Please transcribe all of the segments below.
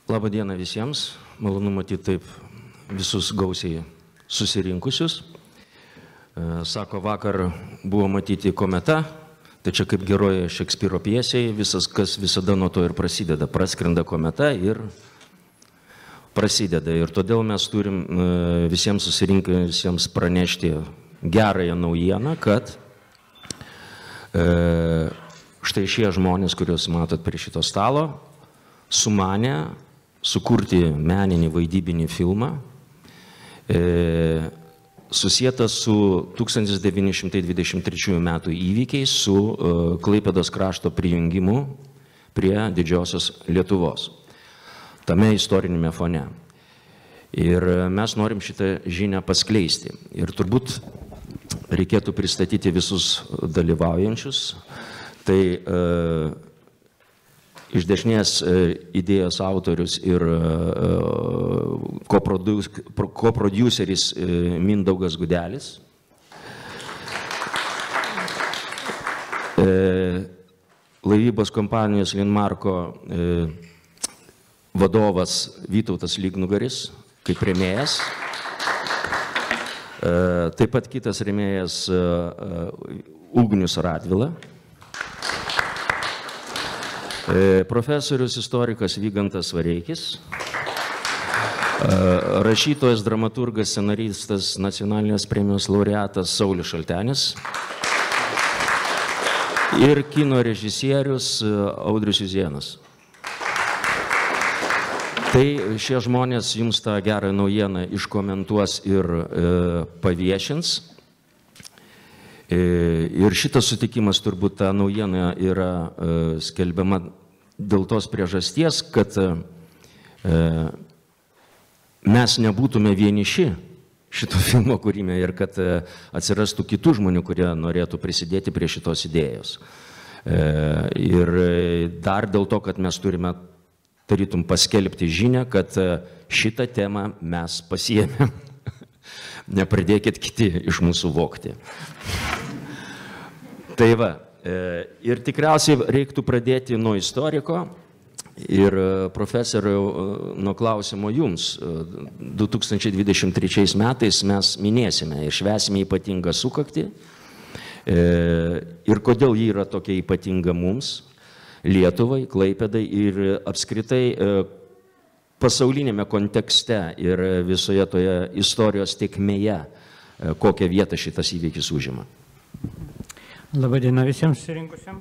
Labą dieną visiems. Malonu matyti taip visus gausiai susirinkusius. Sako, vakar buvo matyti kometa, tai čia kaip geroje Šekspyro pjesėje, visas, kas visada nuo to ir prasideda. Praskrenda kometa ir prasideda. Ir todėl mes turim visiems susirinkusiems pranešti gerąją naujieną, kad štai šie žmonės, kuriuos matot prie šito stalo, sumanė sukurti meninį vaidybinį filmą, susietą su 1923 metų įvykiais, su Klaipėdos krašto prijungimu prie didžiosios Lietuvos, tame istorinėme fone. Ir mes norim šitą žinią paskleisti. Ir turbūt reikėtų pristatyti visus dalyvaujančius. Tai iš dešinės idėjos autorius ir koprodiuseris Mindaugas Gudelis. Laivybos kompanijos Linmarko vadovas Vytautas Lygnugaris, kaip rėmėjas. Taip pat kitas rėmėjas Ugnius Radvila. Profesorius istorikas Vygantas Vareikis, rašytojas, dramaturgas, scenaristas, nacionalinės premijos laureatas Saulius Šaltenis ir kino režisierius Audrius Juzėnas. Tai šie žmonės jums tą gerą naujieną iškomentuos ir paviešins. Ir šitas sutikimas turbūt ta naujiena yra skelbiama dėl tos priežasties, kad mes nebūtume vieniši šito filmo kūrime ir kad atsirastų kitų žmonių, kurie norėtų prisidėti prie šitos idėjos. Ir dar dėl to, kad mes turime tarytum paskelbti žinią, kad šitą temą mes pasiėmėm. Nepradėkit kiti iš mūsų vogti. Tai va, ir tikriausiai reiktų pradėti nuo istoriko ir profesoriau nuo klausimo jums. 2023 metais mes minėsime ir švęsime ypatingą sukaktį. Ir kodėl ji yra tokia ypatinga mums, Lietuvai, Klaipėdai ir apskritai pasaulinėme kontekste ir visoje toje istorijos tėkmėje, kokią vietą šitas įvykis užima. Labadiena visiems susirinkusiems.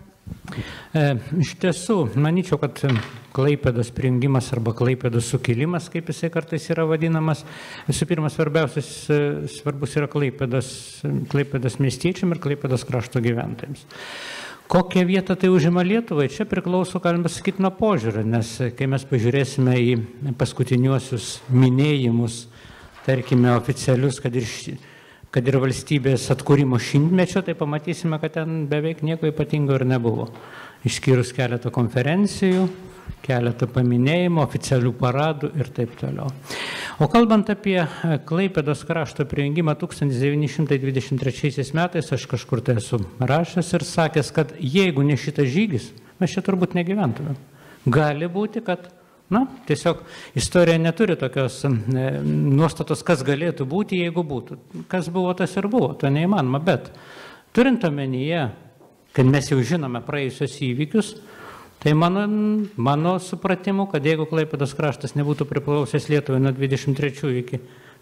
Iš tiesų, manyčiau, kad Klaipėdos prijungimas arba Klaipėdos sukilimas, kaip jisai kartais yra vadinamas, visų pirma, svarbus yra Klaipėdos miestiečiam ir Klaipėdos krašto gyventojams. Kokią vietą tai užima Lietuvai, čia priklauso, galima sakyti, nuo požiūrio, nes kai mes pažiūrėsime į paskutiniuosius minėjimus, tarkime, oficialius, kad ir valstybės atkūrimo šimtmečio, tai pamatysime, kad ten beveik nieko ypatingo ir nebuvo. Išskyrus keletą konferencijų, keletą paminėjimų, oficialių paradų ir taip toliau. O kalbant apie Klaipėdos krašto prijungimą 1923 metais, aš kažkur tai esu rašęs ir sakęs, kad jeigu ne šitas žygis, mes čia turbūt negyventume. Gali būti, kad tiesiog istorija neturi tokios nuostatos, kas galėtų būti, jeigu būtų. Kas buvo, tas ir buvo, to neįmanoma, bet turint omenyje, kad mes jau žinome praėjusios įvykius, tai mano supratimu, kad jeigu Klaipėdos kraštas nebūtų priklausęs Lietuvai nuo 23 iki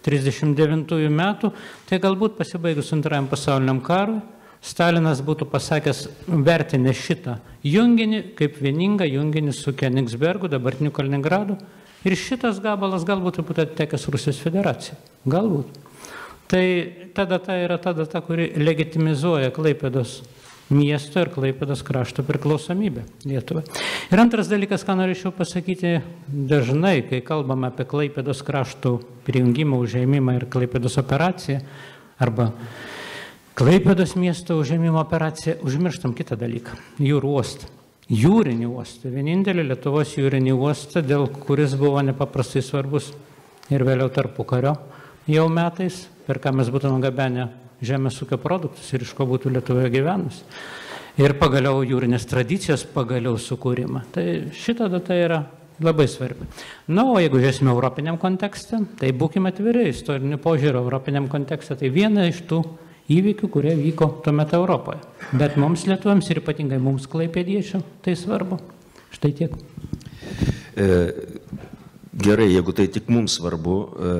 39 metų, tai galbūt pasibaigus Antrajam pasauliniam karui, Stalinas būtų pasakęs, vertinę šitą junginį kaip vieningą junginį su Kenigsbergu, dabartiniu Kaliningradu, ir šitas gabalas galbūt būtų attekęs Rusijos federacijai. Galbūt. Tai ta data yra ta data, kuri legitimizuoja Klaipėdos miesto ir Klaipėdos krašto priklausomybę Lietuvai. Ir antras dalykas, ką norėčiau pasakyti, dažnai, kai kalbame apie Klaipėdos krašto prijungimą, užėmimą ir Klaipėdos operaciją, arba Klaipėdos miesto užėmimo operaciją, užmirštam kitą dalyką – jūrų uostą. Jūrinį uostą, vienintelį Lietuvos jūrinį uostą, dėl kuris buvo nepaprastai svarbus ir vėliau tarpukario jau metais, per ką mes būtume gabenę žemės ūkio produktus ir iš ko būtų Lietuvoje gyvenus. Ir pagaliau jūrinės tradicijos pagaliau sukūrimą. Tai šita data yra labai svarbi. Na, o jeigu žiūrėsime europiniam kontekste, tai būkime atviri istoriniu požiūriu europiniam kontekste. Tai viena iš tų įvykių, kurie vyko tuo metu Europoje. Bet mums lietuviams ir ypatingai mums klaipėdiečių tai svarbu. Štai tiek. Gerai, jeigu tai tik mums svarbu,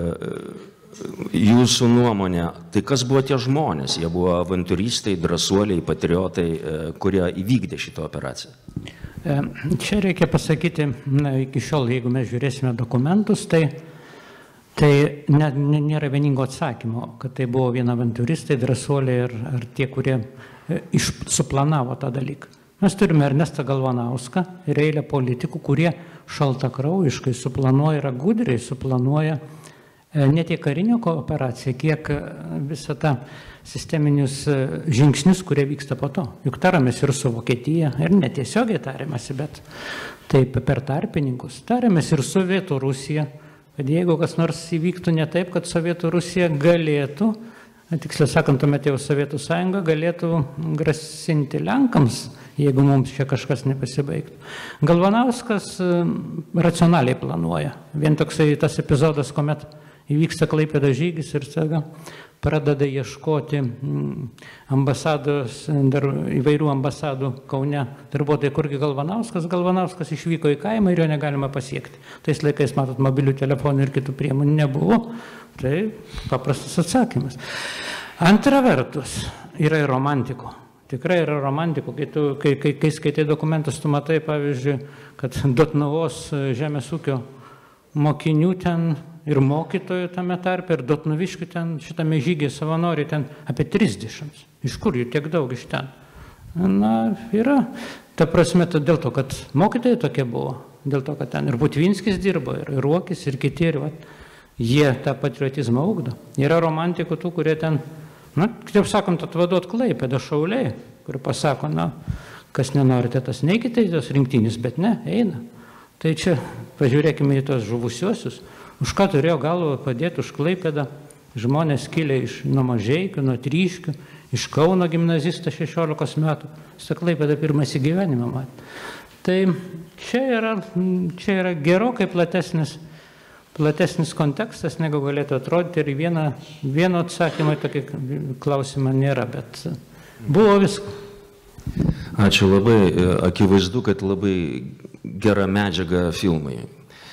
jūsų nuomonė, tai kas buvo tie žmonės? Jie buvo avanturistai, drąsuoliai, patriotai, kurie įvykdė šitą operaciją? Čia reikia pasakyti, iki šiol, jeigu mes žiūrėsime dokumentus, tai nėra vieningo atsakymo, kad tai buvo vien avanturistai, drąsuoliai ar tie, kurie suplanavo tą dalyką. Mes turime Ernestą Galvanauską ir eilę politikų, kurie šaltakraujiškai suplanuoja, yra gudriai suplanuoja ne tiek karinio operaciją, kiek visą tą sisteminius žingsnius, kurie vyksta po to. Juk taramės ir su Vokietija, ir netiesiogiai tarėmėsi, bet taip per tarpininkus. Tarėmės ir su Sovietų Rusija, kad jeigu kas nors įvyktų ne taip, kad Sovietų Rusija galėtų, tiksliau sakant, tuomet jau Sovietų Sąjunga galėtų grasinti Lenkams, jeigu mums čia kažkas nepasibaigtų. Galvanauskas racionaliai planuoja. Vien toksai tas epizodas, kuomet įvyksta Klaipėdos žygis ir staiga pradeda ieškoti ambasados, įvairių ambasadų Kaune darbuotojai, kurgi Galvanauskas. Galvanauskas išvyko į kaimą ir jo negalima pasiekti. Tais laikais, matot, mobilių telefonų ir kitų priemonių nebuvo. Tai paprastas atsakymas. Antra vertus, yra ir romantikų. Tikrai yra romantikų. Kai skaitai dokumentus, tu matai, pavyzdžiui, kad Dotnuvos žemės ūkio mokinių ten ir mokytojų tame tarpe, ir Dotnuviškių ten šitame žygyje savanoriai ten apie 30. Iš kur jų tiek daug iš ten? Na, yra. Ta prasme, dėl to, kad mokytojai tokie buvo. Dėl to, kad ten ir Butvinskis dirbo, ir Ruokis, ir kiti, ir jie tą patriotizmą ugdo. Yra romantikų tų, kurie ten, kitaip sakant, atvaduot Klaipėdą šauliai, kurie pasako, kas nenorite, tas neikite į tos rinktinis, bet ne, eina. Tai čia pažiūrėkime į tos žuvusiuosius. Už ką turėjo galvą padėti už Klaipėdą žmonės kilę nuo Mažeikių, nuo Tryškių, iš Kauno gimnazistas 16 metų. Su Klaipėda pirmas į gyvenimą matė. Tai čia yra gerokai platesnis kontekstas, negu galėtų atrodyti, ir vieno atsakymą tokį klausimą nėra, bet buvo visko. Ačiū labai. Akivaizdu, kad labai gera medžiaga filmai.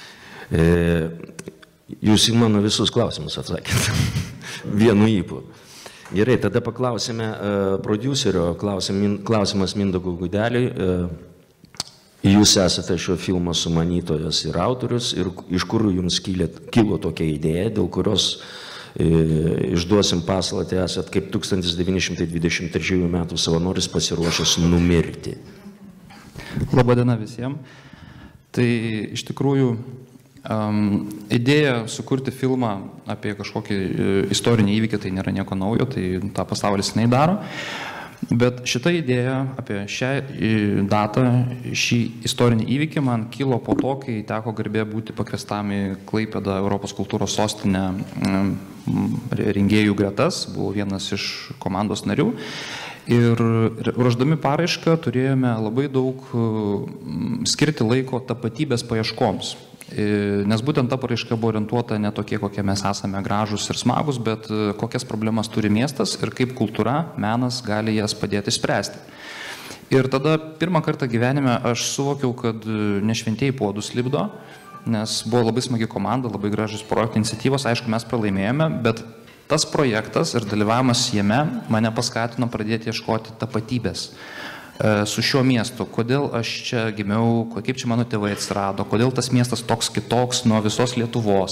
Jūs į mano visus klausimus atsakėte. Vienu ypu. Gerai, tada paklausime prodiuserio, klausimas Mindaugui Gudeliui. Jūs esate šio filmo sumanytojas ir autorius, ir iš kur jums kilo tokia idėja, dėl kurios išduosim paslaptį, esat kaip 1923 metų savanoris pasiruošęs numirti. Labadiena visiems. Tai iš tikrųjų idėja sukurti filmą apie kažkokį istorinį įvykį tai nėra nieko naujo, tai tą pasaulis daro. Bet šita idėja apie šią datą, šį istorinį įvykį man kilo po to, kai teko garbė būti pakviestam į Klaipėdą Europos kultūros sostinę rengėjų gretas, buvau vienas iš komandos narių. Ir ruošdami paraišką turėjome labai daug skirti laiko tapatybės paieškoms. Nes būtent ta paraiška buvo orientuota ne tokie, kokie mes esame gražus ir smagus, bet kokias problemas turi miestas ir kaip kultūra, menas gali jas padėti spręsti. Ir tada pirmą kartą gyvenime aš suvokiau, kad ne šventieji puodus lipdo, nes buvo labai smagi komanda, labai gražus projektų iniciatyvos, aišku, mes pralaimėjome, bet tas projektas ir dalyvavimas jame mane paskatino pradėti ieškoti tapatybės su šiuo miestu. Kodėl aš čia gimiau, kaip čia mano tėvai atsirado, kodėl tas miestas toks kitoks nuo visos Lietuvos,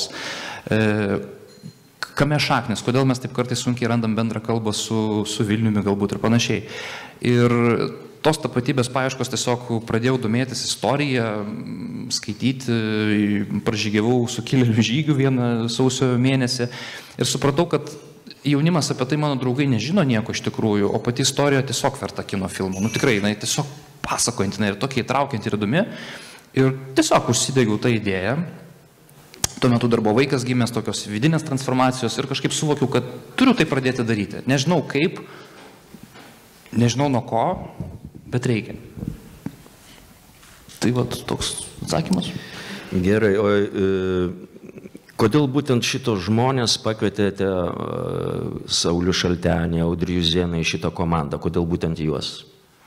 kame šaknis, kodėl mes taip kartais sunkiai randam bendrą kalbą su Vilniumi galbūt ir panašiai. Ir tos tapatybės paieškos tiesiog pradėjau domėtis istoriją, skaityti, pražygiavau sukilėlių žygių vieną sausio mėnesį ir supratau, kad jaunimas apie tai, mano draugai, nežino nieko iš tikrųjų, o pati istorija tiesiog verta kino filmo. Tikrai, jinai tiesiog pasakojanti, ir tokia įtraukianti ir įdomi. Ir tiesiog užsidegiau tą idėją. Tuo metu dar buvo vaikas gimęs, tokios vidinės transformacijos ir kažkaip suvokiau, kad turiu tai pradėti daryti. Nežinau kaip, nežinau nuo ko, bet reikia. Tai toks atsakymas. Gerai, o kodėl būtent šitos žmonės pakvietėte Saulių Šaltenį, Audrį Juzėną į šitą komandą? Kodėl būtent juos?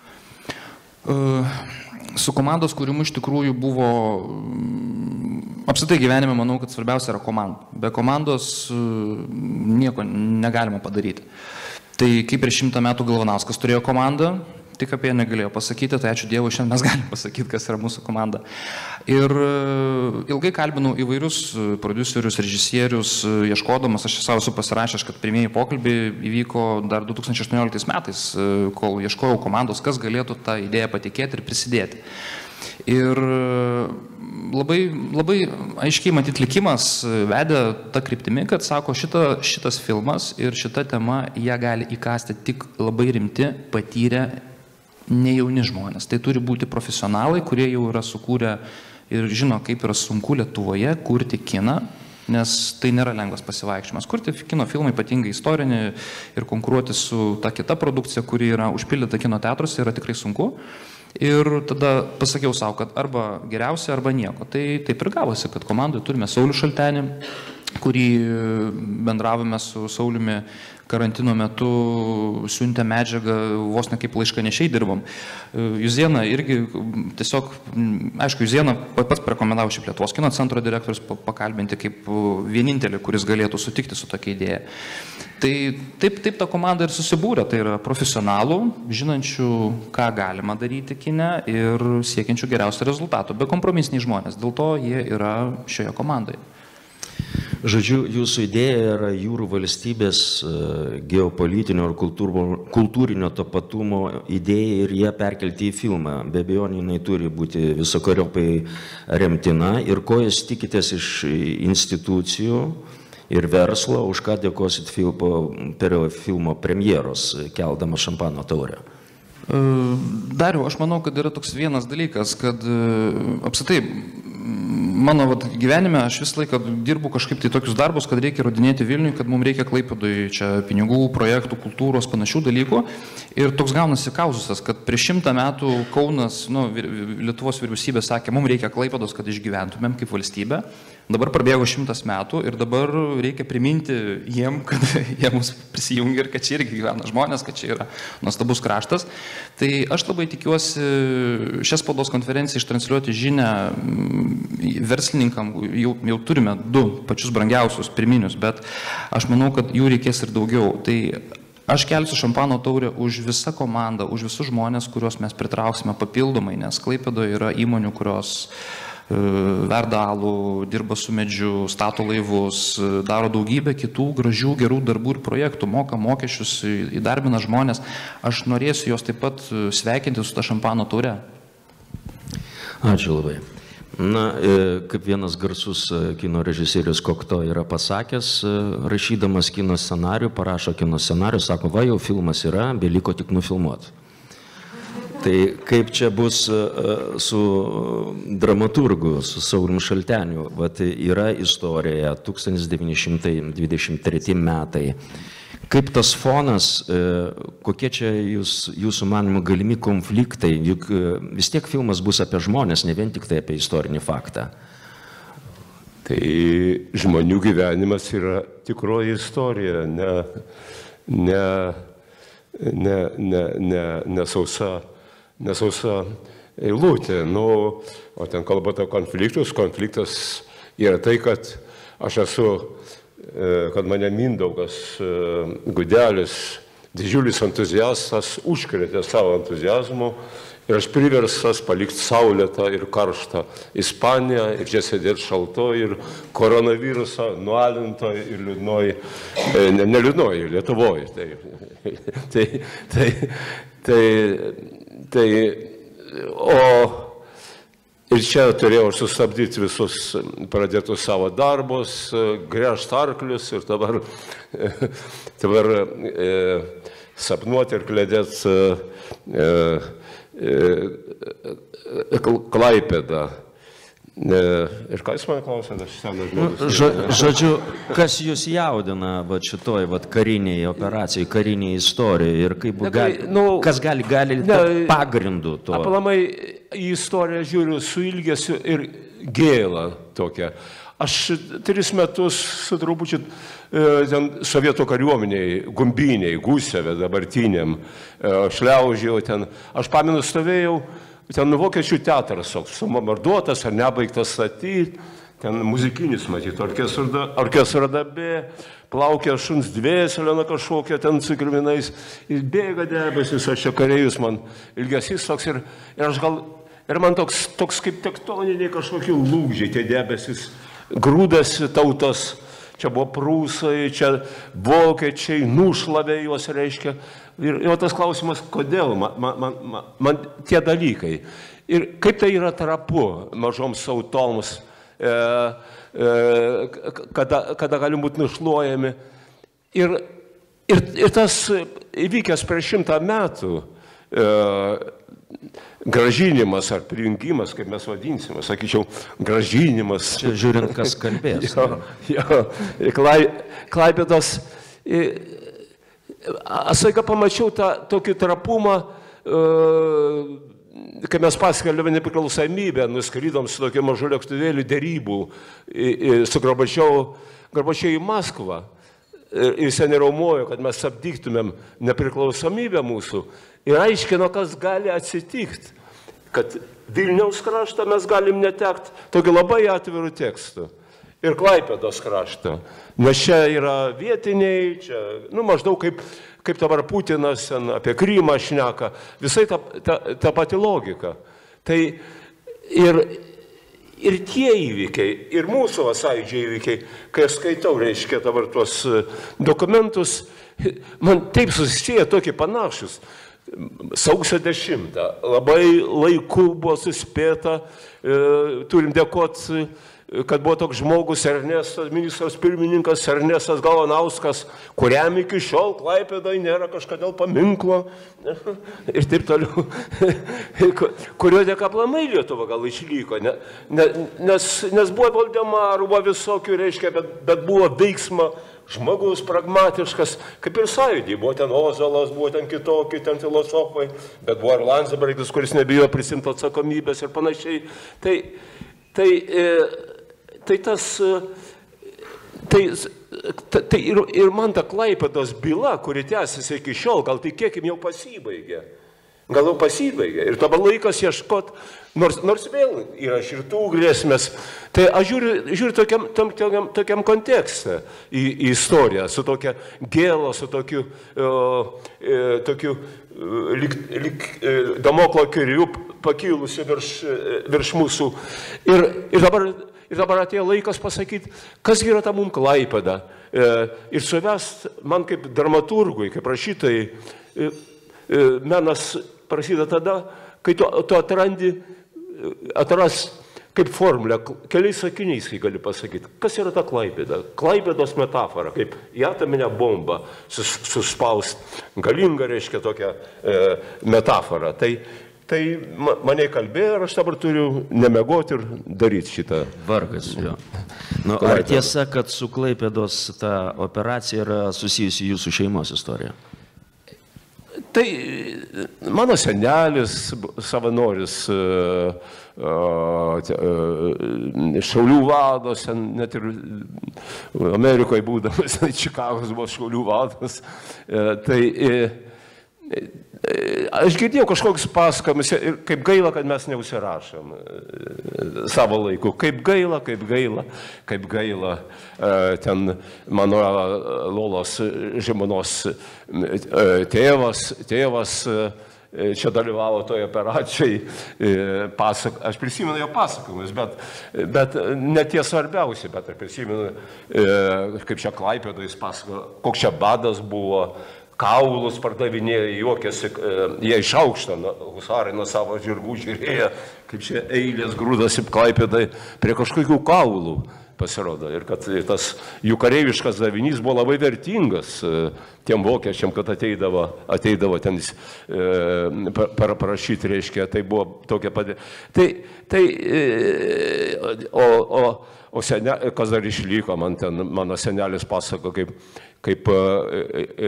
Su komandos kūrimu iš tikrųjų buvo, apskritai gyvenime manau, kad svarbiausia yra komanda. Be komandos nieko negalima padaryti. Tai kaip prieš 100 metų Galvanauskas turėjo komandą, tik apie ją negalėjo pasakyti, tai ačiū Dievui, šiandien mes galime pasakyti, kas yra mūsų komanda. Ir ilgai kalbinau įvairius prodiuserius, režisierius, ieškodamas, aš savo esu pasirašęs, kad pirmieji pokalbiai įvyko dar 2018 metais, kol ieškojau komandos, kas galėtų tą idėją patikėti ir prisidėti. Ir labai aiškiai matyti likimas vedė tą kryptimį, kad sako, šitas filmas ir šita tema, ją gali įkasti tik labai rimti, patyrę, ne jauni žmonės. Tai turi būti profesionalai, kurie jau yra sukūrę ir žino, kaip yra sunku Lietuvoje kurti kiną, nes tai nėra lengvas pasivaikščiojimas. Kurti kino filmą, ypatingai istorinį, ir konkuruoti su ta kita produkcija, kuri yra užpildyta kino teatruose, yra tikrai sunku. Ir tada pasakiau savo, kad arba geriausia, arba nieko. Tai taip ir gavosi, kad komandoje turime Saulių Šaltenį, kurį bendravome su Sauliumi karantino metu, siuntė medžiagą, vos ne kaip laiškanešiai dirbom. Juzėną irgi tiesiog, aišku, Juzėną pats rekomendavo šiaip Lietuvos kino centro direktorius pakalbinti kaip vienintelį, kuris galėtų sutikti su tokia idėja. Tai taip ta komanda ir susibūrė, tai yra profesionalų, žinančių, ką galima daryti kine ir siekiančių geriausio rezultato, bekompromisiniai žmonės, dėl to jie yra šioje komandoje. Žodžiu, jūsų idėja yra jūrų valstybės geopolitinio ir kultūrinio tapatumo idėja ir ją perkelti į filmą. Be abejo, jinai turi būti visokeriopai remtina. Ir ko jūs tikitės iš institucijų ir verslo, už ką dėkosit per filmo premjeros, keldama šampano taurę? Dariau, aš manau, kad yra toks vienas dalykas, kad apskritai mano gyvenime aš visą laiką dirbu kažkaip tai tokius darbus, kad reikia įrodinėti Vilniui, kad mums reikia Klaipėdui čia pinigų, projektų, kultūros, panašių dalykų. Ir toks gaunasi kauzusas, kad prieš 100 metų Kaunas, Lietuvos vyriausybė sakė, mums reikia Klaipėdos, kad išgyventumėm kaip valstybė. Dabar prabėgo 100 metų ir dabar reikia priminti jiem, kad jie mus prisijungia ir kad čia irgi gyvena žmonės, kad čia yra nuostabus kraštas. Tai aš labai tikiuosi šią spaudos konferenciją ištransliuoti žinią verslininkam, jau turime 2 pačius brangiausius pirminius, bet aš manau, kad jų reikės ir daugiau. Tai aš kelsiu šampano taurę už visą komandą, už visus žmonės, kuriuos mes pritrauksime papildomai, nes Klaipėdoje yra įmonių, kurios verda alų, dirba su medžiu, stato laivus, daro daugybę kitų gražių, gerų darbų ir projektų, moka mokesčius, įdarbina žmonės. Aš norėsiu juos taip pat sveikinti su ta šampano taure. Ačiū labai. Na, kaip vienas garsus kino režisierius Kokto yra pasakęs, rašydamas kino scenarių, parašo kino scenarių, sako, va, jau filmas yra, beliko tik nufilmuoti. Tai kaip čia bus su dramaturgu, su Sauliumi Šalteniu? Vat yra istorija 1923 metai. Kaip tas fonas, kokie čia jūsų manimo galimi konfliktai, juk vis tiek filmas bus apie žmonės, ne vien tik tai apie istorinį faktą. Tai žmonių gyvenimas yra tikroji istorija, ne sausa eilutė. O ten kalba apie konfliktus. Konfliktas yra tai, kad aš esu, kad mane Mindaugas Gudelis, didžiulis entuziastas, užkrėtė savo entuziazmu ir aš priverstas palikti saulėtą ir karštą Ispaniją ir čia sėdėti šaltoj ir koronavirusą nualintoj ir liūdnoj, ne liūdnoj, Lietuvoj. Ir čia turėjau sustabdyti visus pradėtus savo darbus, gręžti arklius ir dabar sapnuoti ir kledėti Klaipėdą. Ir ką jūs man klausėte, aš senas žmogus? Žodžiu, kas jūs jaudina šitoj kariniai operacijai, kariniai istorijai ir kaip kas gali pagrindu to? Aplamai į istoriją žiūriu su ilgesiu ir gėlą tokią. Aš 3 metus su trupučiu ten sovietų kariuomeniai, Gumbiniai, Guseve, dabartiniam, šliaužiau ten. Aš pamenu, stovėjau, ten vokiečių teatras, sumamarduotas ar nebaigtas statyti, ten muzikinis, matyti, orkestro dabė, plaukia šuns dvėselė kažkokia ten su kirminais, ir bėga debesis, aš čia kareivis, man ilgesys toks ir aš gal, ir man toks kaip tektoniniai kažkokie lūgžiai, tie debesis, grūdasi tautos, čia buvo prūsai, čia vokiečiai, nušlavė juos, reiškia. Ir tas klausimas, kodėl man tie dalykai. Ir kaip tai yra trapu mažoms tautoms, kada gali būti nušluojami. Ir tas įvykęs prieš 100 metų gražinimas ar prijungimas, kaip mes vadinsime, sakyčiau, gražinimas. Čia žiūrint, kas kalbės. Klaipėdos. Aš staiga pamačiau tą tokį trapumą, kai mes paskelbėme nepriklausomybę, nuskrydom su tokiu mažu lėktuvėliu derybų su Gorbačiovu į Maskvą. Ir seniai raumojo, kad mes apdiktumėm nepriklausomybę mūsų ir aiškino, kas gali atsitikti, kad Vilniaus kraštą mes galim netekti tokį labai atvirų tekstų ir Klaipėdos kraštą, nes čia yra vietiniai, čia, maždaug kaip dabar Putinas apie Krymą šneka, visai ta pati logika. Tai ir tie įvykiai, ir mūsų Sąjūdžio įvykiai, kai aš skaitau, reiškia, dabar tuos dokumentus, man taip susisieja tokie panašus. Sausio 10. Labai laiku buvo suspėta, turim dėkoti, kad buvo toks žmogus Ernestas, ministras pirmininkas Ernestas Galvanauskas, kuriam iki šiol Klaipėdoje nėra kažkodėl paminklo ir taip toliau, kurio dėka aplamai Lietuva gal išliko, nes buvo Valdemarų, buvo visokių, reiškia, bet buvo veiksma žmogus pragmatiškas, kaip ir Sąjūdį, buvo ten Ozolas, buvo ten kitokie, ten filosofai, bet buvo ir Landsbergis, kuris nebijo prisimti atsakomybės ir panašiai. Tai ir man ta Klaipėdos byla, kuri tęsiasi iki šiol, gal tikėkim jau pasibaigė. Gal jau pasibaigė. Ir dabar laikas ieškot, nors vėl yra širtų grėsmės. Tai aš žiūriu tokiam kontekste į istoriją, su tokia gėla, su tokiu lyg Damoklo kirviu pakilusi virš mūsų. Ir dabar atėjo laikas pasakyti, kas yra ta mums Klaipėda. Ir suvest man kaip dramaturgui, kaip rašytojai, menas prasideda tada, kai tu atras kaip formulę, keliais sakiniais, kai gali pasakyti, kas yra ta Klaipėda. Klaipėdos metafora, kaip į atominę bombą suspaust, galinga, reiškia, tokia metafora. Tai mane kalbėjo ir aš dabar turiu nemegoti ir daryti šitą. Vargas jo. Ar tiesa, kad su Klaipėdos ta operacija yra susijusi jūsų šeimos istorija? Tai mano senelis, savanoris, Šaulių vadas, net ir Amerikoje būdamas, Čikagos buvo Šaulių vadas. Tai aš girdėjau kažkokius pasakojimus ir kaip gaila, kad mes neužsirašom savo laiku. Kaip gaila. Ten mano Lolos žmonos tėvas čia dalyvavo toje operacijai. Aš prisimenu jo pasakojimus, bet ne tie svarbiausi, bet aš prisimenu, kaip čia Klaipėdoje jis pasakojo, koks čia badas buvo. Kaulus pardavinėja, juokėsi, jie iš aukšto, husarai nuo savo žirgų žiūrėjo, kaip čia eilės grūdasi Klaipėdai prie kažkokių kaulų pasirodo. Ir kad tas jų kareiviškas davinys buvo labai vertingas tiem vokiečiam, kad ateidavo ten parašyti, reiškia, tai buvo tokia padė. O kas dar išliko, mano senelis pasako, kaip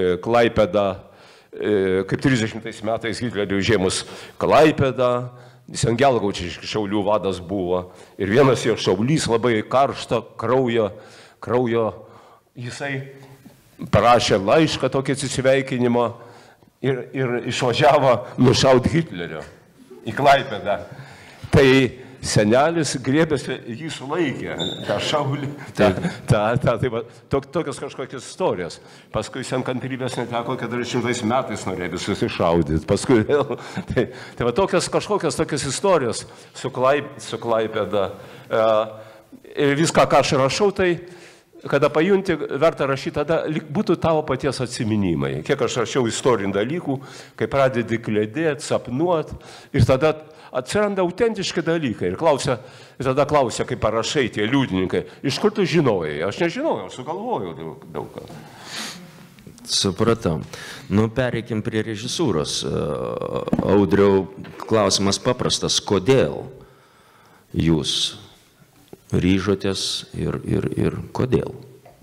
Klaipėda, kaip 30 metais Hitleriui užėmus Klaipėdą, Sengelgaučiai Šiaulių vadas buvo. Ir vienas jo šaulys labai karšto kraujo, jisai parašė laišką tokį atsisveikinimo ir išvažiavo nušauti Hitlerio į Klaipėdą. Tai senelis griebėsi, jį sulaikė, tą šaulį, tokios kažkokios istorijos. Paskui jam kantrybės neteko, 40 metais norėjo susišaudyti. Paskui vėl. Tai va tokios istorijos su Klaipėda. Ir viską, ką aš rašau, tai kada pajunti, verta rašyti, tada būtų tavo paties atsiminimai. Kiek aš rašiau istorinių dalykų, kai pradedi klėdėti, sapnuoti, ir tada atsiranda autentiški dalykai. Ir tada klausia, kai parašai tie liudininkai, iš kur tu žinojai? Aš nežinojau, sugalvojau daug ką. Supratau. Nu, pereikim prie režisūros. Audriau, klausimas paprastas. Kodėl jūs ryžotės ir kodėl?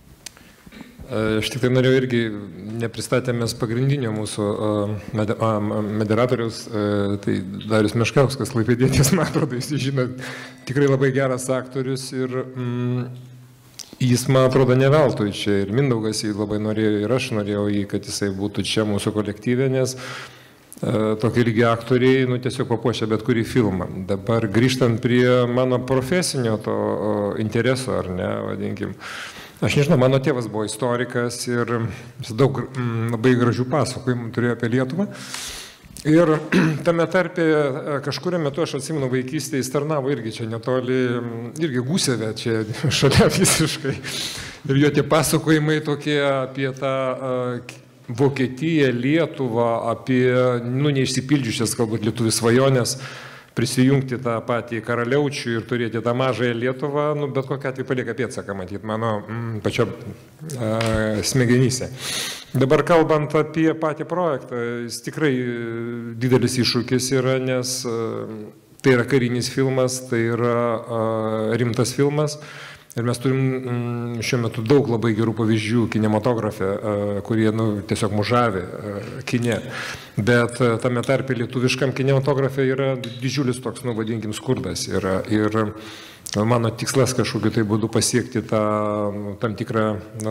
Aš tik tai norėjau irgi, nepristatėmės pagrindinio mūsų moderatoriaus, tai Darius Meškauskas, klaipėdietis, man atrodo, jis žino, tikrai labai geras aktorius ir jis, man atrodo, ne veltui čia ir Mindaugas jį labai norėjo ir aš norėjau jį, kad jisai būtų čia mūsų kolektyve, nes tokie lygi aktoriai, tiesiog papuošia bet kurį filmą. Dabar grįžtant prie mano profesinio to intereso, ar ne, vadinkim. Aš nežinau, mano tėvas buvo istorikas ir daug labai gražių pasakojimų turėjo apie Lietuvą. Ir tame tarpe kažkurio metu, aš atsimenu vaikystėje, jis tarnavo irgi čia netoli, irgi Gūseve, čia šalia visiškai. Ir jo tie pasakojimai tokie apie tą Vokietiją, Lietuvą, apie, neišsipildžiusias, galbūt, lietuvių svajonės, prisijungti tą patį Karaliaučių ir turėti tą mažąją Lietuvą, bet kokią atveju palieka pėdsaką, matyt, mano pačio smegenyse. Dabar kalbant apie patį projektą, jis tikrai didelis iššūkis yra, nes tai yra karinis filmas, tai yra rimtas filmas. Ir mes turim šiuo metu daug labai gerų pavyzdžių kinematografė, kurie tiesiog mužavi kine. Bet tame tarpe lietuviškam kinematografė yra didžiulis toks, vadinkim, skurdas. Ir mano tikslas kažkokiu tai būdu pasiekti tam tikrą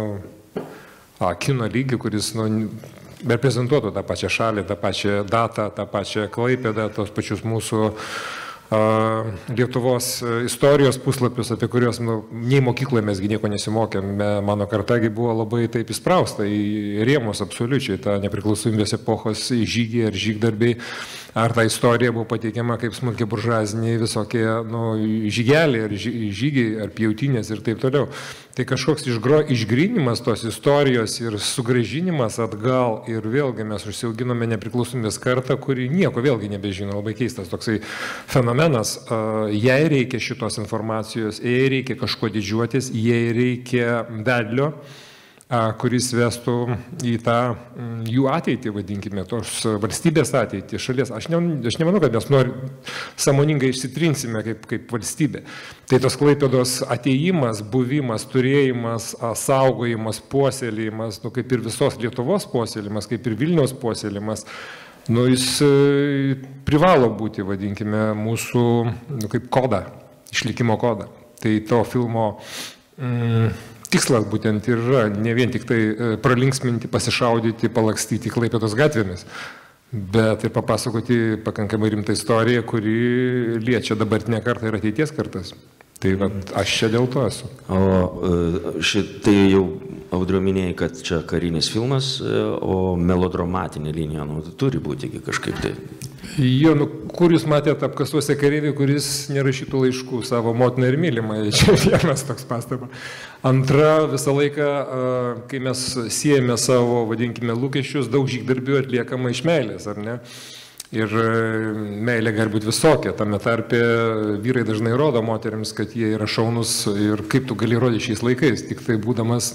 kino lygį, kuris reprezentuotų tą pačią šalį, tą pačią datą, tą pačią Klaipėdą, tos pačius mūsų Lietuvos istorijos puslapius, apie kuriuos nei mokykloje mes nieko nesimokėme. Mano kartagi buvo labai taip įsprausta į rėmus absoliučiai, tą nepriklausomybės epochos žygį ar žygdarbiai, ar ta istorija buvo pateikiama kaip smulkiai buržuaziniai visokie žygeliai, ar žygiai, ar pjautinės ir taip toliau. Tai kažkoks išgrinimas tos istorijos ir sugrąžinimas atgal, ir vėlgi mes užsiauginome nepriklausomybės kartą, kuri nieko vėlgi nebežino, labai keistas toksai fenomenas. Jai reikia šitos informacijos, jai reikia kažko didžiuotis, jai reikia vedlio, kuris vestų į tą jų ateitį, vadinkime, tos valstybės ateitį, šalies. Aš nemanau, kad mes sąmoningai išsitrinsime kaip valstybė. Tai tos Klaipėdos atėjimas, buvimas, turėjimas, saugojimas, puoselėjimas, kaip ir visos Lietuvos puoselėjimas, kaip ir Vilniaus puoselėjimas, jis privalo būti, vadinkime, mūsų kaip kodą, išlikimo kodą. Tai to filmo tikslas būtent ir yra ne vien tik tai pralinksminti, pasišaudyti, palakstyti Klaipėdos gatvėmis, bet ir papasakoti pakankamai rimtą istoriją, kuri liečia dabartinę kartą ir ateities kartas. Tai aš čia dėl to esu. O šitai jau Audriau minėjai, kad čia karinis filmas, o melodramatinė linija turi būti kažkaip tai. Jo, kur jūs matėte apkasuose kareivį, kuris nerašytų laiškų savo motiną ir mylimą, čia vienas toks pastaba. Antra, visą laiką, kai mes siejame savo, vadinkime, lūkesčius, daug žygdarbių atliekama iš meilės, ar ne? Ir meilė gali būti visokia, tame tarpe vyrai dažnai rodo moteriams, kad jie yra šaunus ir kaip tu gali rodyti šiais laikais, tik tai būdamas,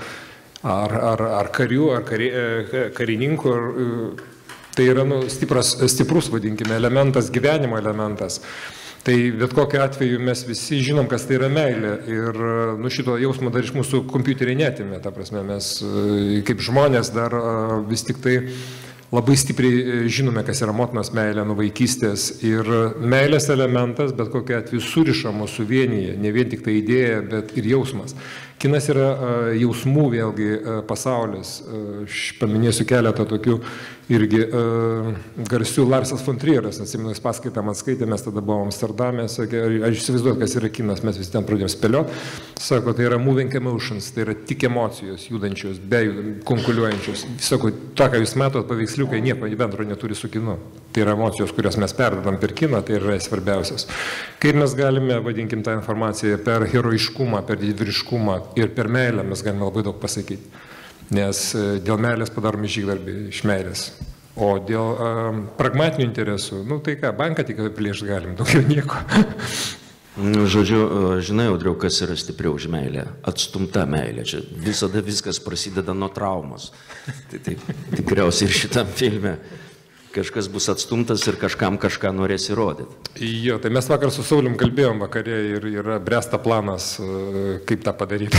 ar karių, ar karininkų, tai yra stiprus, vadinkime, elementas, gyvenimo elementas. Tai bet kokiu atveju mes visi žinom, kas tai yra meilė ir šito jausmo dar iš mūsų kompiuteriai netimė, ta prasme, mes kaip žmonės dar vis tik tai labai stipriai žinome, kas yra motinos meilė nuo vaikystės ir meilės elementas, bet kokia atveju suriša mūsų vienyje, ne vien tik tai idėja, bet ir jausmas. Kinas yra jausmų vėlgi pasaulis. Aš paminėsiu keletą tokių irgi garsių. Larsas von Trieras, atsimenu, jis paskaitą man skaitė, mes tada buvome Amsterdame, sakė, aš įsivaizduoju, kas yra kinas, mes visi ten pradėjome spėlioti. Sako, tai yra moving emotions, tai yra tik emocijos, judančios, konkuliuojančios. Sako, tą, ką jūs matot, paveiksliukai nieko bendro neturi su kinu. Tai yra emocijos, kurias mes perdedam per kiną, tai yra svarbiausias. Kaip mes galime, vadinkim, tą informaciją per heroiškumą, per didvyriškumą ir per meilę mes galime labai daug pasakyti. Nes dėl meilės padaromi žygdarbį iš meilės. O dėl pragmatinių interesų, nu tai ką, banką tik plėšti galim, daugiau nieko. Žodžiu, žinai, Audriau, kas yra stipriau už meilę? Atstumta meilė. Čia visada viskas prasideda nuo traumos. Tai tikriausiai ir šitam filme kažkas bus atstumtas ir kažkam kažką norės įrodyti. Jo, tai mes vakar su Saulium kalbėjom vakarė ir yra bręsta planas, kaip tą padaryti.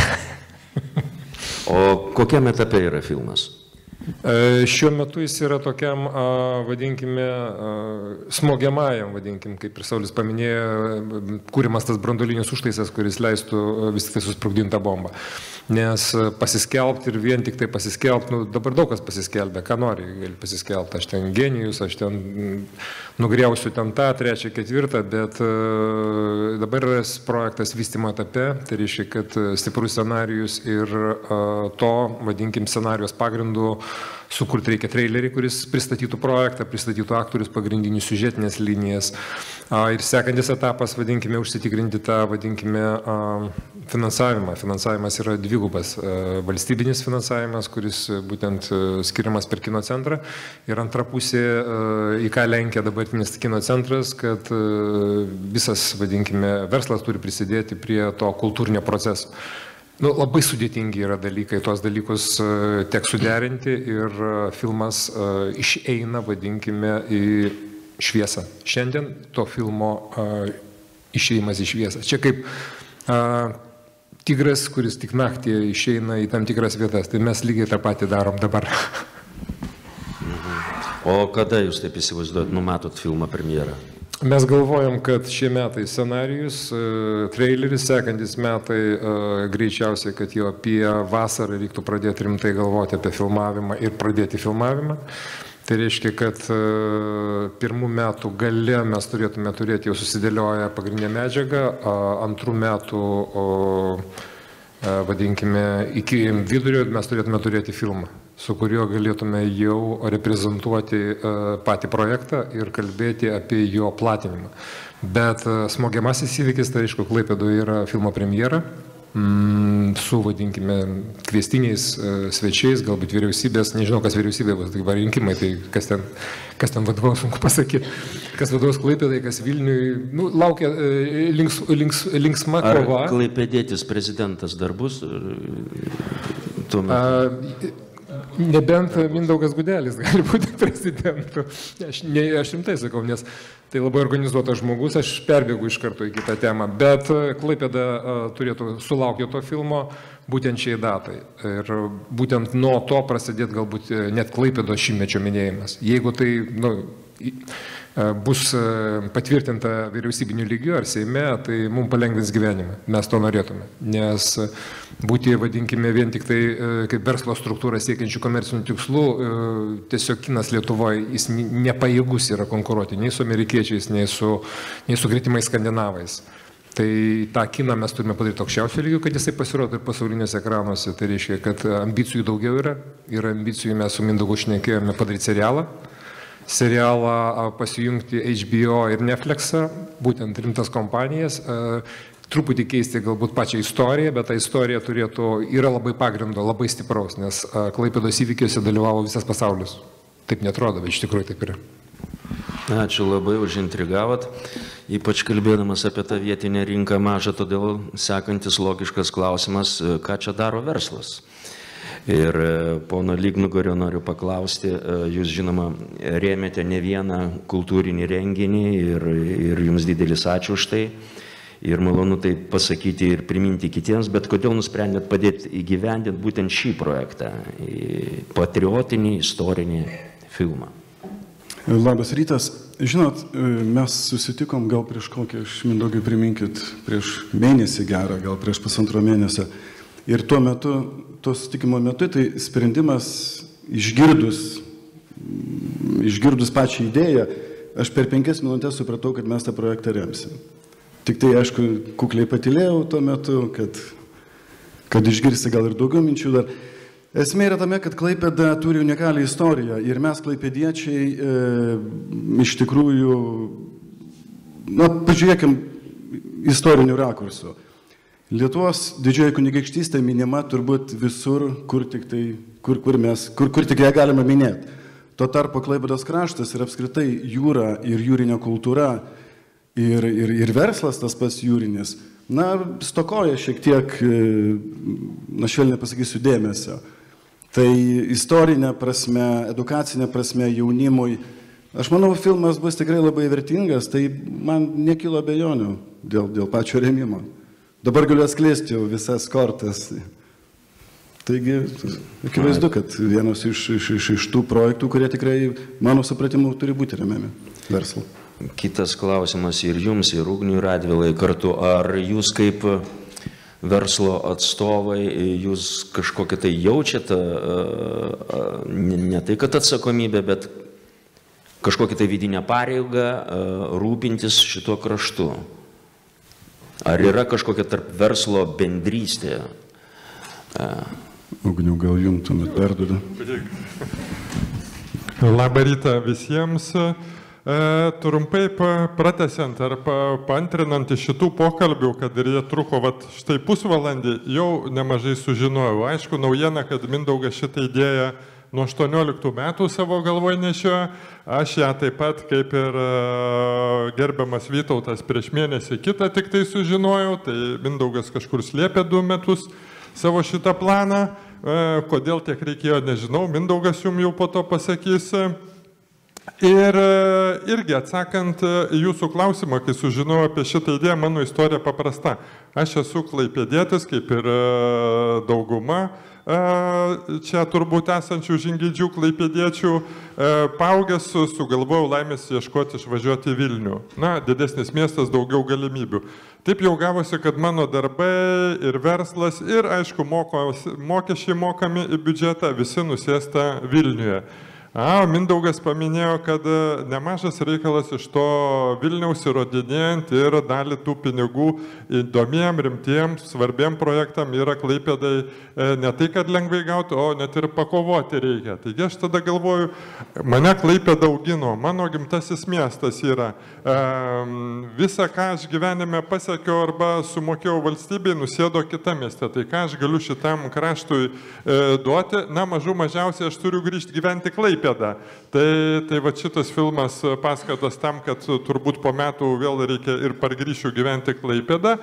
O kokiam etape yra filmas? Šiuo metu jis yra tokiam, vadinkime, smogiamajam, vadinkim, kaip ir Saulis paminėjo, kūrimas tas branduolinis užtaisas, kuris leistų vis tik tai susprogdintą bombą. Nes pasiskelbti ir vien tik tai pasiskelbti, nu, dabar daug kas pasiskelbė, ką nori, gali pasiskelbti, aš ten genijus, aš ten nugriausiu ten tą, trečią, ketvirtą, bet dabar yra projektas vystymo etape, tai reiškia, kad stiprus scenarijus ir to, vadinkim, scenarijos pagrindų sukurti reikia trailerį, kuris pristatytų projektą, pristatytų aktorius, pagrindinius siužetinės linijas. Ir sekantis etapas, vadinkime, užsitikrinti tą, vadinkime, finansavimą. Finansavimas yra dvigubas. Valstybinis finansavimas, kuris būtent skiriamas per kino centrą. Ir antra pusė, į ką lenkia dabartinis kino centras, kad visas, vadinkime, verslas turi prisidėti prie to kultūrinio proceso. Nu, labai sudėtingi yra dalykai, tuos dalykus teks suderinti ir filmas išeina, vadinkime, į šviesą. Šiandien to filmo išėjimas į šviesą. Čia kaip tigras, kuris tik naktį išeina į tam tikras vietas, tai mes lygiai tą patį darom dabar. O kada jūs taip įsivaizduojat, numatot filmo premjerą? Mes galvojam, kad šie metai scenarijus, traileris, sekantis metai greičiausiai, kad jau apie vasarą reiktų pradėti rimtai galvoti apie filmavimą ir pradėti filmavimą. Tai reiškia, kad pirmų metų gale mes turėtume turėti jau susidėlioję pagrindinę medžiagą, antrų metų, vadinkime, iki vidurio mes turėtume turėti filmą, su kuriuo galėtume jau reprezentuoti patį projektą ir kalbėti apie jo platinimą. Bet smogiamasis įvykis, tai aišku, Klaipėdoje yra filmo premjera, su, vadinkime, kviestiniais svečiais, galbūt vyriausybės, nežinau, kas vyriausybė bus, tai va rinkimai, tai kas ten vadovaus, sunku pasakyti, kas vadovaus Klaipėdai, kas Vilniui, nu, laukia linksma kova. Ar klaipėdietis prezidentas dar bus? Nebent Mindaugas Gudelis gali būti prezidentu. Aš rimtai sakau, nes tai labai organizuotas žmogus, aš perbėgu iš karto į kitą temą. Bet Klaipėda turėtų sulaukti to filmo būtent šiai datai. Ir būtent nuo to prasidėt galbūt net Klaipėdos šimtmečio minėjimas. Jeigu tai bus patvirtinta vyriausybiniu lygiu ar Seime, tai mums palengvins gyvenimą. Mes to norėtume. Nes būti, vadinkime, vien tik tai kaip verslo struktūra siekiančių komercinių tikslų, tiesiog kinas Lietuvoje, jis nepajėgus yra konkuruoti nei su amerikiečiais, nei su gretimais skandinavais. Tai tą kiną mes turime padaryti aukščiausiu lygiu, kad jisai pasirodo ir pasaulinėse ekranuose. Tai reiškia, kad ambicijų daugiau yra. Ir ambicijų mes su Mindaugu šnekėjome padaryti serialą pasijungti HBO ir Netflixą, būtent rimtas kompanijas, truputį keisti galbūt pačią istoriją, bet ta istorija yra labai pagrindo, labai stipraus, nes Klaipėdos įvykiuose dalyvavo visas pasaulis. Taip netrodo, bet iš tikrųjų taip yra. Ačiū labai už intrigavot, ypač kalbėdamas apie tą vietinę rinką mažą, todėl sekantis logiškas klausimas, ką čia daro verslas. Ir pono Lygnugario noriu paklausti, jūs žinoma rėmėte ne vieną kultūrinį renginį ir jums didelis ačiū už tai. Ir malonu tai pasakyti ir priminti kitiems, bet kodėl nusprendėt padėti įgyvendinti būtent šį projektą, patriotinį, istorinį filmą. Labas rytas. Žinot, mes susitikom gal prieš kokį, aš Mindaugai priminkit, prieš mėnesį gerą, gal prieš pusantro mėnesio. Ir tuo metu, to susitikimo metu, tai sprendimas išgirdus pačią idėją, aš per 5 minutės supratau, kad mes tą projektą remsim. Tik tai, aišku, kukliai patylėjau tuo metu, kad išgirsti gal ir daugiau minčių dar. Esmė yra tame, kad Klaipėda turi unikalią istoriją ir mes klaipėdiečiai iš tikrųjų, pažiūrėkim istorinių rakursų. Lietuvos didžioji kunigaikštystė minima turbūt visur, kur tik ją galima minėti. Tuo tarpu Klaipėdos kraštas ir apskritai jūra ir jūrinė kultūra ir verslas tas pats jūrinis, stokoja šiek tiek, švelniai pasakysiu, dėmesio. Tai istorinė prasme, edukacinė prasme jaunimui, aš manau, filmas bus tikrai labai vertingas, tai man nekilo abejonių dėl pačio rėmimo. Dabar galiu atskleisti jau visas kortas. Taigi, akivaizdu, kad vienas iš tų projektų, kurie tikrai, mano supratimu, turi būti remiami verslo. Kitas klausimas ir jums, ir Ugniui Radvilai kartu. Ar jūs kaip verslo atstovai, jūs kažkokią tai jaučiate, ne tai kad atsakomybę, bet kažkokią tai vidinę pareigą rūpintis šituo kraštu? Ar yra kažkokia tarp verslo bendrystė? Ugniau, gal jums tuomet perduodu. Labą rytą visiems. Trumpai pratęsiant ar paantrinant iš šitų pokalbių, kad ir jie truko štai pusvalandį, jau nemažai sužinojau. Aišku, naujiena, kad Mindaugas šitą idėją nuo 18 metų savo galvoje nešiojo. Aš ją taip pat, kaip ir gerbiamas Vytautas, prieš mėnesį kitą tik tai sužinojau. Tai Mindaugas kažkur slėpė 2 metus savo šitą planą. Kodėl tiek reikėjo, nežinau. Mindaugas jums jau po to pasakys. Ir irgi atsakant jūsų klausimą, kai sužinojau apie šitą idėją, mano istorija paprasta. Aš esu klaipėdietis, kaip ir dauguma čia turbūt esančių žingeidžių klaipėdiečių, paaugęs sugalvojau laimės ieškoti išvažiuoti į Vilnių. Didesnis miestas, daugiau galimybių. Taip jau gavosi, kad mano darbai ir verslas ir, aišku, mokesčiai mokami į biudžetą, visi nusėsta Vilniuje. Mindaugas paminėjo, kad nemažas reikalas iš to Vilniaus įrodinėjant ir dalį tų pinigų įdomiem, rimtiem, svarbiem projektam yra Klaipėdai ne tai, kad lengvai gauti, o net ir pakovoti reikia. Taigi aš tada galvoju, mane Klaipėda augino, mano gimtasis miestas yra. Visą, ką aš gyvenime pasiekiau arba sumokėjau valstybei, nusėdo kita mieste. Tai ką aš galiu šitam kraštui duoti? Mažų mažiausiai aš turiu grįžti gyventi Klaipėdą. Tai va šitas filmas paskatas tam, kad turbūt po metų vėl reikia ir pargrįšiu gyventi Klaipėdą.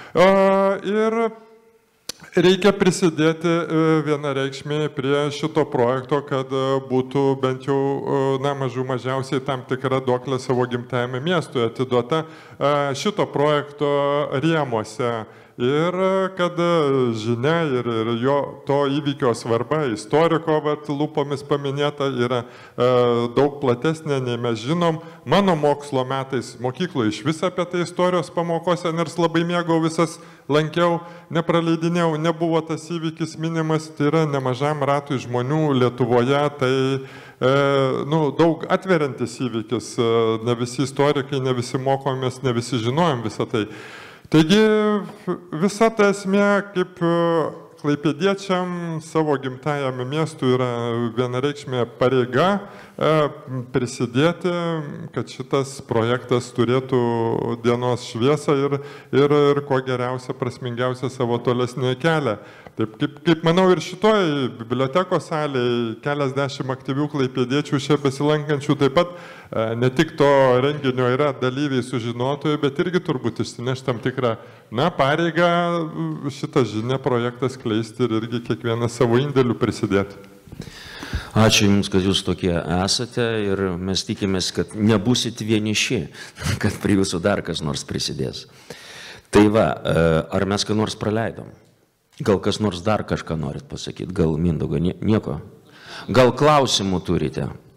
Ir reikia prisidėti vienareikšmiai prie šito projekto, kad būtų bent jau mažų mažiausiai tam tikra duoklė savo gimtajame miestui atiduota šito projekto rėmuose. Ir kad žinia ir jo to įvykio svarba, istoriko lūpomis paminėta, yra daug platesnė, nei mes žinom. Mano mokslo metais mokykloje iš viso apie tai istorijos pamokose, nors labai mėgau visas, lankiau, nepraleidinėjau, nebuvo tas įvykis minimas, tai yra nemažam ratui žmonių Lietuvoje, tai daug atveriantis įvykis, ne visi istorikai, ne visi mokomės, ne visi žinojom visą tai. Taigi visa ta esmė, kaip klaipėdiečiam savo gimtajame miestui yra vienareikšmė pareiga prisidėti, kad šitas projektas turėtų dienos šviesą ir kuo geriausia, prasmingiausia savo tolesnį kelią. Taip, kaip manau ir šitoj bibliotekos salėje keliasdešimt aktyvių klaipėdiečių čia besilankančių, taip pat ne tik to renginio yra dalyviai sužinotojai, bet irgi turbūt išsineš tam tikrą pareigą šitą žinią projektą skleisti ir irgi kiekvieną savo indėlių prisidėti. Ačiū Jums, kad Jūs tokie esate ir mes tikimės, kad nebusit vieniši, kad prie Jūsų dar kas nors prisidės. Tai va, ar mes ką nors praleidom? Gal kas nors dar kažką norit pasakyti? Gal Mindaugo? Nieko? Gal klausimų turite?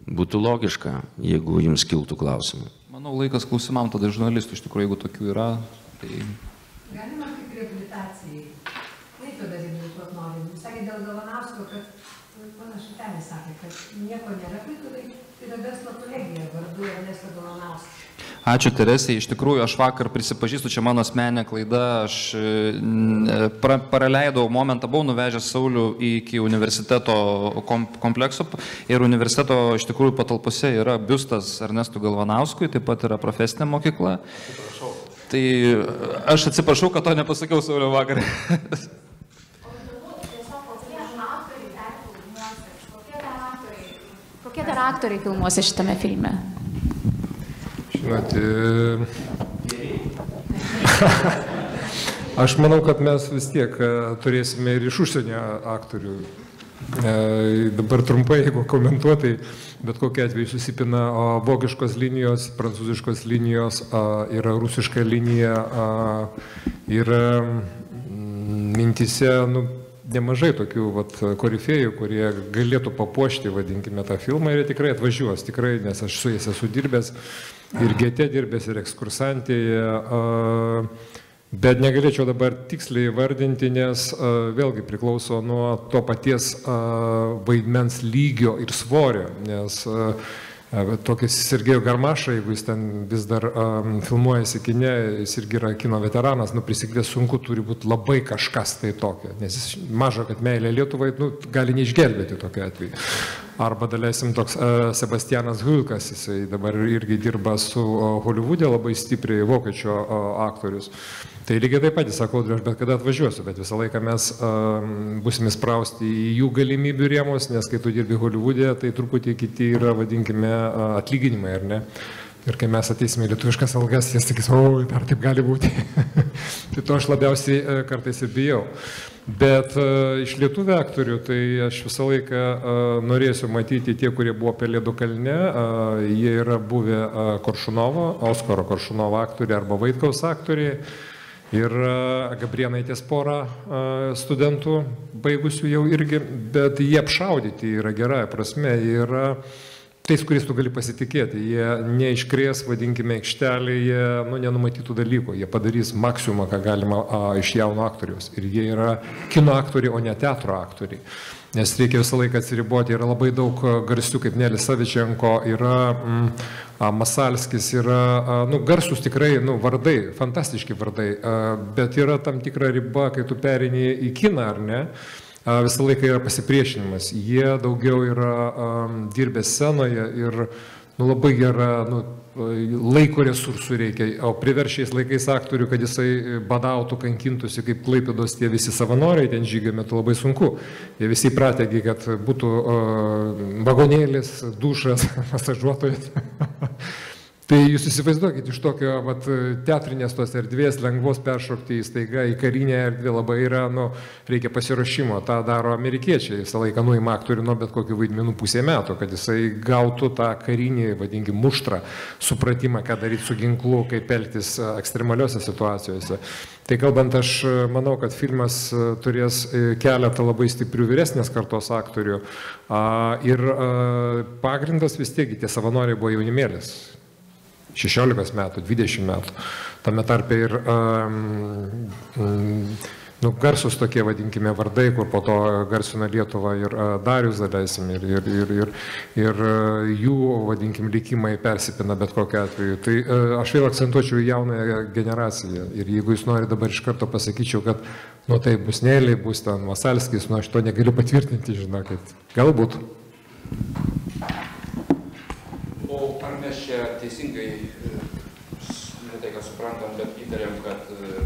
būtų logiška, jeigu jums kiltų klausimų. Manau, laikas klausimam tada žurnalistų, iš tikrųjų, jeigu tokių yra. Tai... Galima kaip reabilitacijai. Klaipėdą reabilituot nori. Sakė dėl Galanausko, kad, panašiai Tenis sakė, kad nieko nėra Klaipėdai, tai yra verslo kolegija vardu Ernesto Galanausko. Ačiū, Teresė. Iš tikrųjų, aš vakar prisipažįstu, čia mano asmeninė klaida, aš praleidau momentą, buvau nuvežęs Saulių iki universiteto komplekso ir universiteto iš tikrųjų patalpose yra biustas Ernestui Galvanauskui, taip pat yra profesinė mokykla. Atsiprašau. Tai aš atsiprašau, kad to nepasakiau Sauliu vakar. Kokie dar aktoriai filmuosi šitame filme? Žinote, aš manau, kad mes vis tiek turėsime ir iš užsienio aktorių. Dabar trumpai, jeigu komentuotai, bet kokia atveju susipina vokiškos linijos, prancūziškos linijos, yra rusiška linija, yra mintise, nemažai tokių korifėjų, kurie galėtų papuošti, vadinkime, tą filmą ir jie tikrai atvažiuos, tikrai, nes aš su jais esu dirbęs ir GT dirbęs, ir ekskursantėje, bet negalėčiau dabar tiksliai vardinti, nes vėlgi priklauso nuo to paties vaidmens lygio ir svorio, nes tokis Sergejų Garmašą, jeigu jis ten vis dar filmuojasi kine, jis irgi yra kino veteranas, prisikvies sunku, turi būti labai kažkas tai tokio, nes jis mažo, kad meilė Lietuvai gali neišgelbėti tokiu atveju. Arba daleisim toks Sebastianas Hulkas, jisai dabar irgi dirba su Holivude, labai stipriai vokiečio aktorius. Tai lygiai taip pat, jis sako, aš bet kada atvažiuosiu, bet visą laiką mes būsime sprausti į jų galimybių rėmus, nes kai tu dirbi Holivude, tai truputį kiti yra, vadinkime, atlyginimai, ar ne? Ir kai mes ateisime į lietuviškas algas, jie sakys, o, dar taip gali būti. Tai to aš labiausiai kartais ir bijau. Bet iš lietuvių aktorių, tai aš visą laiką norėsiu matyti tie, kurie buvo Pelėdų kalne, jie yra buvę Koršunovo, Oskaro Koršunovo aktoriai arba Vaitkaus aktoriai. Ir Gabrienaitės porą studentų baigusių jau irgi, bet jie apšaudyti yra gerąja prasme, jie yra tais, kuris tu gali pasitikėti, jie neiškrės, vadinkime, aikštelėje, nenumatytų dalykų, jie padarys maksimumą, ką galima iš jauno aktoriaus. Ir jie yra kino aktoriai, o ne teatro aktoriai. Nes reikia visą laiką atsiriboti, yra labai daug garsių, kaip Nelis Savičenko, yra Masalskis, yra garsus tikrai vardai, fantastiški vardai, bet yra tam tikra riba, kai tu perini į kiną, ar ne, visą laiką yra pasipriešinimas. Jie daugiau yra dirbę scenoje ir labai gera laiko resursų reikia, o priveršiais laikais aktorių, kad jisai badautų, kankintųsi kaip Klaipėdos tie visi savanoriai, ten žygio metu labai sunku. Jie visi prategi, kad būtų vagonėlis, dušas, masažuotojas. Tai jūs įsivaizduokit, iš tokio teatrinės tos erdvės lengvos peršokti į staiga į karinę erdvę labai yra, reikia pasiruošimo. Ta daro amerikiečiai, visą laiką nuima aktorių nuo bet kokių vaidmenų pusę metų, kad jisai gautų tą karinį, vadinkim, muštrą supratimą, ką daryti su ginklu, kaip elgtis ekstremaliuose situacijose. Tai kalbant, aš manau, kad filmas turės keletą labai stiprių vyresnės kartos aktorių ir pagrindas vis tiek, tie savanoriai buvo jaunimėlis. 16 metų, 20 metų. Tame tarpe ir garsus tokie, vadinkime, vardai, kur po to garsina Lietuvą ir Darius, daleisim, ir jų, vadinkim, likimai persipina bet kokiu atveju. Tai aš vėl akcentuočiau į jaunąją generaciją. Ir jeigu jūs nori dabar iš karto pasakyčiau, kad tai bus Nėliai, bus ten Masalskis, aš to negaliu patvirtinti, žinokit. Galbūt. O ar mes čia teisingai, ne tai, kad suprantam, bet įtariam, kad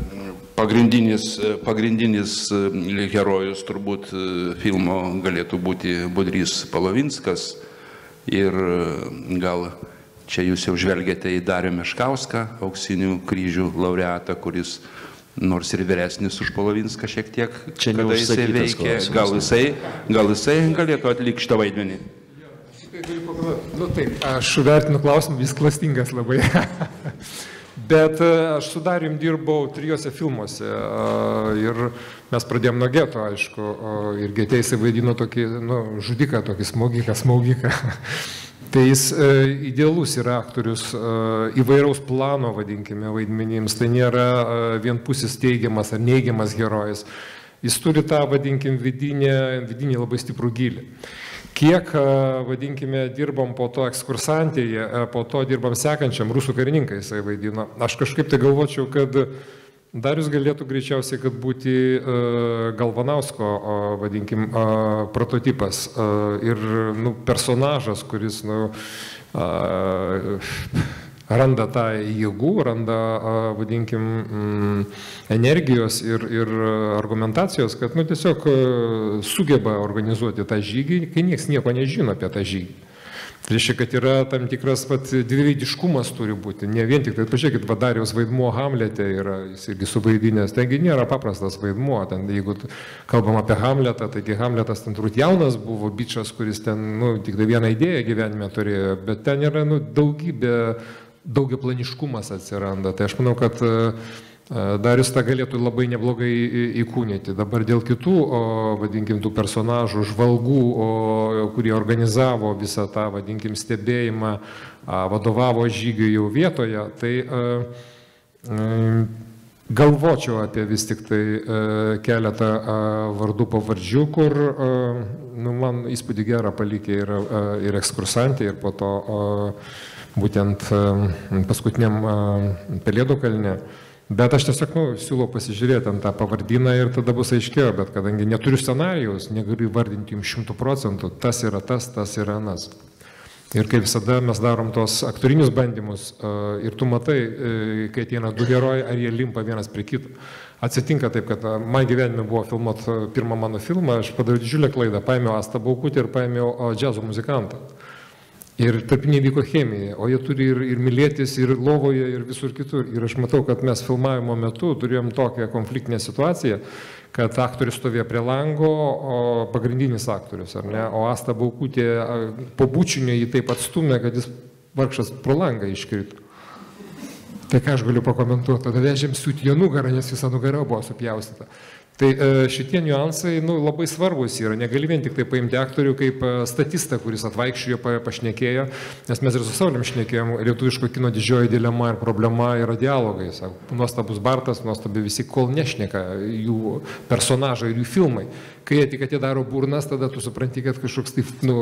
pagrindinis herojus turbūt filmo galėtų būti Budrys Polovinskas ir gal čia jūs jau žvelgiate į Darių Meškauską, Auksinių kryžių laureatą, kuris nors ir vyresnis už Polovinską šiek tiek, kada jisai veikia, gal jisai galėtų atlikti šitą vaidmenį. Taip, aš vertinu klausimą, vis klastingas labai. Bet aš su Darium dirbau 3 filmuose ir mes pradėjom nuo Geto, aišku, ir Gete jisai vaidino tokį žudiką, tokį smaugiką. Tai jis idealus yra aktorius įvairaus plano, vadinkime, vaidmenims. Tai nėra vienpusis teigiamas ar neigiamas herojus. Jis turi tą, vadinkim, vidinį labai stiprų gylį. Kiek, vadinkime, dirbom po to ekskursantėje, po to dirbam sekančiam, rusų karininkai jisai vaidino. Aš kažkaip tai galvočiau, kad Darius galėtų greičiausiai, kad būti Galvanausko, vadinkim, prototipas ir personažas, kuris randa tą jėgų, randa, vadinkim, energijos ir argumentacijos, kad tiesiog sugeba organizuoti tą žygį, kai niekas nieko nežino apie tą žygį. Tai reiškia, kad yra tam tikras dviveidiškumas turi būti. Ne vien tik, tai pažiūrėkit, Dariaus vaidmuo Hamlete yra, jis irgi suvaidinęs. Taigi nėra paprastas vaidmuo. Ten, jeigu kalbam apie Hamletą, taigi Hamletas ten turbūt jaunas buvo bičas, kuris ten, tik tai vieną idėją gyvenime turėjo, bet ten yra, daugiaplaniškumas atsiranda. Tai aš manau, kad Darius tą galėtų labai neblogai įkūnyti. Dabar dėl kitų, vadinkim, tų personažų, žvalgų, kurie organizavo visą tą, vadinkim, stebėjimą, vadovavo žygiui jau vietoje, tai galvočiau apie vis tik tai keletą vardų pavardžių, kur man įspūdį gerą palikė ir ekskursantė, ir po to būtent paskutiniam Pelėdų kalne. Bet aš tiesiog siūlau pasižiūrėti ant tą pavardyną ir tada bus aiškiau, bet kadangi neturiu scenarijaus, negaliu įvardinti jums 100%, tas yra tas, tas yra anas. Ir kaip visada mes darom tos aktorinius bandymus ir tu matai, kai ateina du herojai, ar jie limpa vienas prie kito. Atsitinka taip, kad man gyvenime buvo filmuot pirmą mano filmą, aš padariau didžiulę klaidą, paėmiau Astą Baukutę ir paėmiau džiazo muzikantą. Ir tarpinė vyko chemija, o jie turi ir mylėtis, ir lovoje, ir visur kitur. Ir aš matau, kad mes filmavimo metu turėjom tokią konfliktinę situaciją, kad aktorius stovėjo prie lango, o pagrindinis aktorius, ar ne? O Asta Baukutė po bučinio jį taip atstumė, kad jis vargšas pro langą iškrito. Tai ką aš galiu pakomentuoti? Tada vežėm siūti jo nugarą, nes visa nugara buvo supjaustyta. Tai šitie niuansai labai svarbus yra. Negali vien tik tai paimti aktorių kaip statistą, kuris atvaikščiojo, pašnekėjo, nes mes ir su Saulium šnekėjom, lietuviško kino didžioji dilema ir problema yra dialogai. Nuostabus Bartas, nuostabi visi, kol nešneka jų personažai ir jų filmai. Kai jie tik atidaro burnas, tada tu supranti, kad kažkoks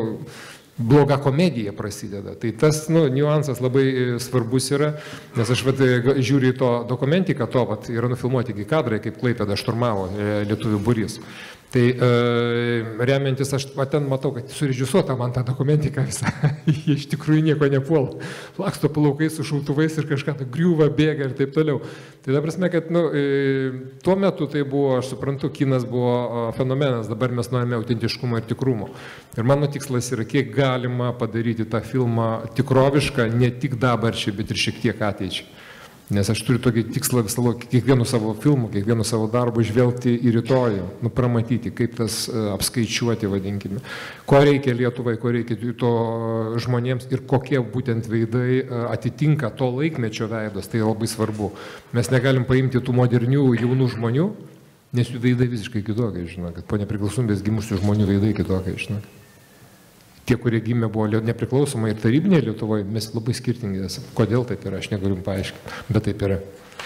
bloga komedija prasideda. Tai tas niuansas labai svarbus yra, nes aš žiūriu į to dokumentiką, yra nufilmuoti iki kadrai, kaip Klaipėda šturmavo lietuvių būrys. Tai remiantis, aš ten matau, kad surežisuota man tą dokumentiką visą, jie iš tikrųjų nieko nepuola. Laksto plaukais su šautuvais ir kažką griūva, bėga ir taip toliau. Tai ta prasme, kad tuo metu tai buvo, aš suprantu, kinas buvo fenomenas, dabar mes norime autentiškumo ir tikrumo. Ir mano tikslas yra, kiek galima padaryti tą filmą tikrovišką, ne tik dabarčiai, bet ir šiek tiek ateičiai. Nes aš turiu tokį tikslą visą laiką, kiekvienu savo filmu, kiekvienu savo darbu žvelgti į rytojų, pramatyti, kaip tas apskaičiuoti, vadinkime. Ko reikia Lietuvai, ko reikia to žmonėms ir kokie būtent veidai atitinka to laikmečio veidos, tai labai svarbu. Mes negalim paimti tų modernių jaunų žmonių, nes jų veidai visiškai kitokie, žinokit. Po nepriklausomybės gimusių žmonių veidai kitokie, žinokit. Tie, kurie gimė buvo nepriklausomai ir tarybinėje Lietuvoje, mes labai skirtingi esame. Kodėl taip yra, aš negaliu paaiškinti, bet taip yra.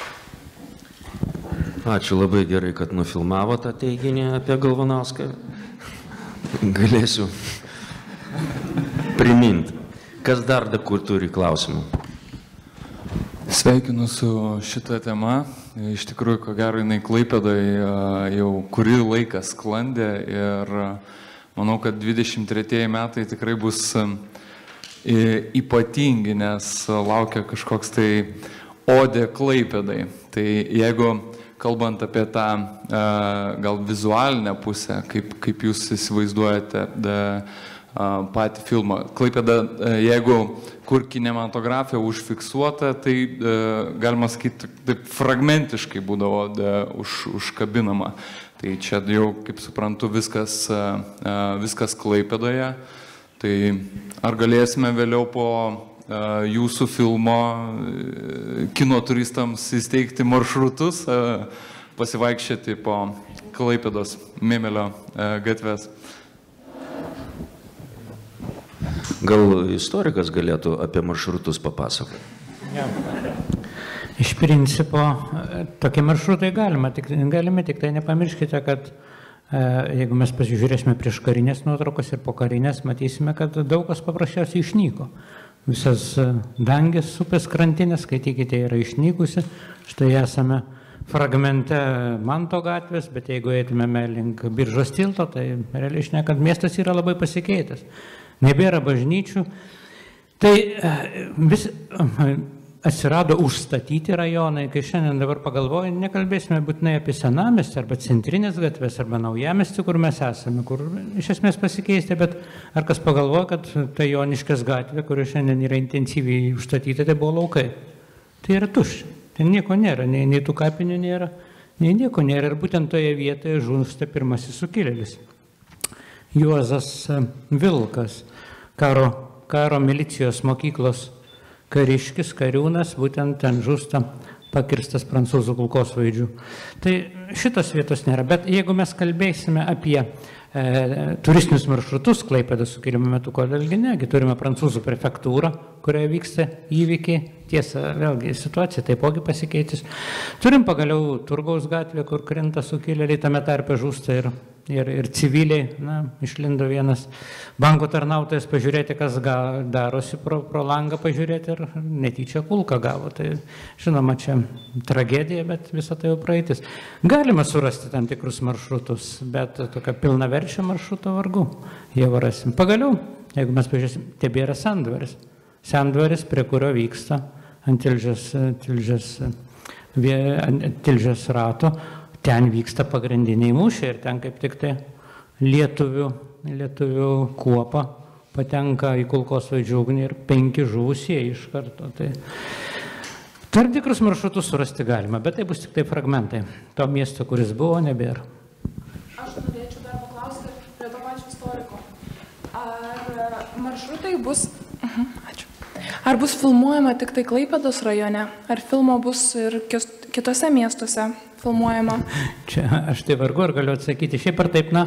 Ačiū, labai gerai, kad nufilmavo tą teiginį apie Galvanauską. Galėsiu priminti. Kas dar kur turi klausimų? Sveikinu su šitą temą. Iš tikrųjų, ko gero, jinai Klaipėdoje jau kurį laiką sklandė ir manau, kad 23 metai tikrai bus ypatingi, nes laukia kažkoks tai odė Klaipėdai. Tai jeigu kalbant apie tą gal vizualinę pusę, kaip jūs įsivaizduojate patį filmą. Klaipėda, jeigu kur kinematografija užfiksuota, tai galima sakyti, taip fragmentiškai būdavo užkabinama. Tai čia jau, kaip suprantu, viskas Klaipėdoje. Tai ar galėsime vėliau po jūsų filmo kino turistams įsteigti maršrutus, pasivaikščioti po Klaipėdos Mėmelio gatves? Gal istorikas galėtų apie maršrutus papasakoti? Ja. Iš principo, tokie maršrutai galime, tik tai nepamirškite, kad jeigu mes pasižiūrėsime prieš karinės nuotraukos ir po karinės, matysime, kad daug kas paprasčiausiai išnyko. Visas dangės, upės krantinės, skaitykite, yra išnykusi. Štai esame fragmente Manto gatvės, bet jeigu eitumėme link Biržos tilto, tai realiai šnekant, miestas yra labai pasikeitęs. Nebėra bažnyčių. Tai vis atsirado užstatyti rajonai, kai šiandien dabar pagalvoju, nekalbėsime būtinai apie senamiestį arba centrinės gatvės arba naujamiestį, kur mes esame, kur iš esmės pasikeisti, bet ar kas pagalvoja, kad ta Joniškės gatvė, kuri šiandien yra intensyviai užstatyta, tai buvo laukai. Tai yra tuščia, ten nieko nėra, nei tų kapinių nėra, nei nieko nėra ir būtent toje vietoje žūsta pirmasis sukilėlis. Juozas Vilkas, karo milicijos mokyklos kariškis, kariūnas, būtent ten žūsta pakirstas prancūzų kulkosvaidžių. Tai šitos vietos nėra, bet jeigu mes kalbėsime apie turistinius maršrutus Klaipėdos sukilimo metu, kodėlgi negi, turime prancūzų prefektūrą, kurioje vyksta įvykiai, tiesa, vėlgi situacija taipogi pasikeitis. Turim pagaliau Turgaus gatvę, kur krenta sukilėliai, tame tarpe žūsta ir civiliai, išlindo vienas banko tarnautojas pažiūrėti, kas darosi pro langą pažiūrėti ir netyčia kulką gavo. Tai žinoma, čia tragedija, bet visą tai jau praeitis. Galima surasti tam tikrus maršrutus, bet tokia pilnaverčio maršruto vargu jau rasim. Pagaliau, jeigu mes pažiūrėsim, tebėra Sendvaris. Sendvaris, prie kurio vyksta ant Tilžės rato, ten vyksta pagrindiniai mūšiai ir ten kaip tik tai lietuvių kuopa patenka į kulkosvaidžių ugnį ir 5 žuvusieji iš karto. Tai tam tikrus maršrutus surasti galima, bet tai bus tik tai fragmentai. To miesto, kuris buvo, nebėra. Aš norėčiau dar paklausti prie to pačio istoriko. Ar maršrutai bus... Ačiū. Ar bus filmuojama tik tai Klaipėdos rajone? Ar filmo bus ir kitose miestuose filmuojama? Čia aš tai vargu ar galiu atsakyti. Šiaip ar taip,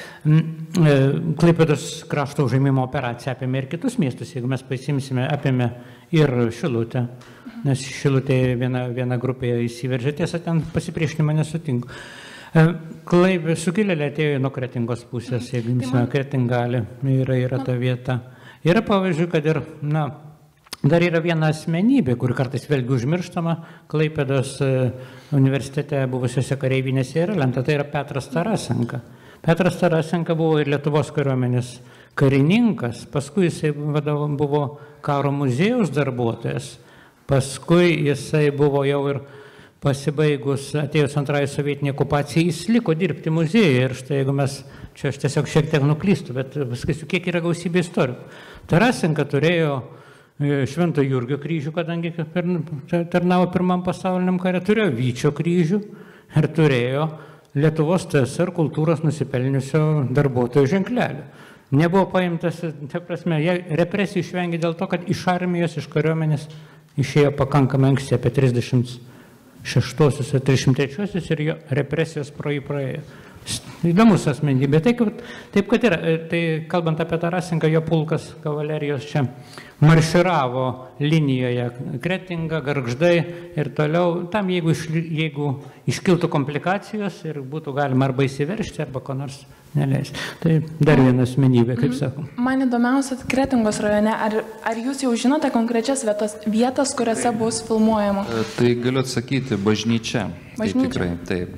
Klaipėdos krašto užėmimo operacija apėmė ir kitus miestus. Jeigu mes pasimsime, apėmė ir Šilutę, nes Šilutė viena grupė įsiveržė, tiesa, ten pasipriešinimą nesutinku. Sukilėliai atėjo nuo Kretingos pusės, jeigu imsime Kretingalį, yra ta vieta. Yra pavyzdžiui, kad ir, dar yra viena asmenybė, kuri kartais vėlgi užmirštama, Klaipėdos universitete buvusiose kareivinėse yra lenta, tai yra Petras Tarasenka. Petras Tarasenka buvo ir Lietuvos kariuomenės karininkas, paskui jisai buvo karo muziejaus darbuotojas, paskui jisai buvo jau ir pasibaigus, atėjus antrąjį sovietinį okupaciją, jis liko dirbti muziejuje ir štai jeigu mes, čia aš tiesiog šiek tiek nuklystu, bet pasakysiu, kiek yra gausybė istorikų. Tarasenka turėjo Švento Jurgio kryžių, kadangi tarnavo Pirmam pasauliniam kare, turėjo Vyčio kryžių ir turėjo Lietuvos TSR kultūros nusipelniusio darbuotojo ženklelį. Nebuvo paimtas, ta prasme, represijų išvengė dėl to, kad iš armijos, iš kariuomenės išėjo pakankamai anksti, apie 36-osius ir 33-osius ir jo represijos pro jį praėjo. Įdomus asmenybė. Taip, kad yra. Tai kalbant apie Tarasenką, jo pulkas kavalerijos čia marširavo linijoje Kretinga, Gargždai ir toliau. Tam, jeigu iškiltų komplikacijos ir būtų galima arba įsiveržti, arba ko nors neleisti. Tai dar viena asmenybė, kaip sakau. Man įdomiausia, Kretingos rajone, ar jūs jau žinote konkrečias vietas, kuriuose bus filmuojama? Tai galiu atsakyti, bažnyčia. Tai tikrai, taip.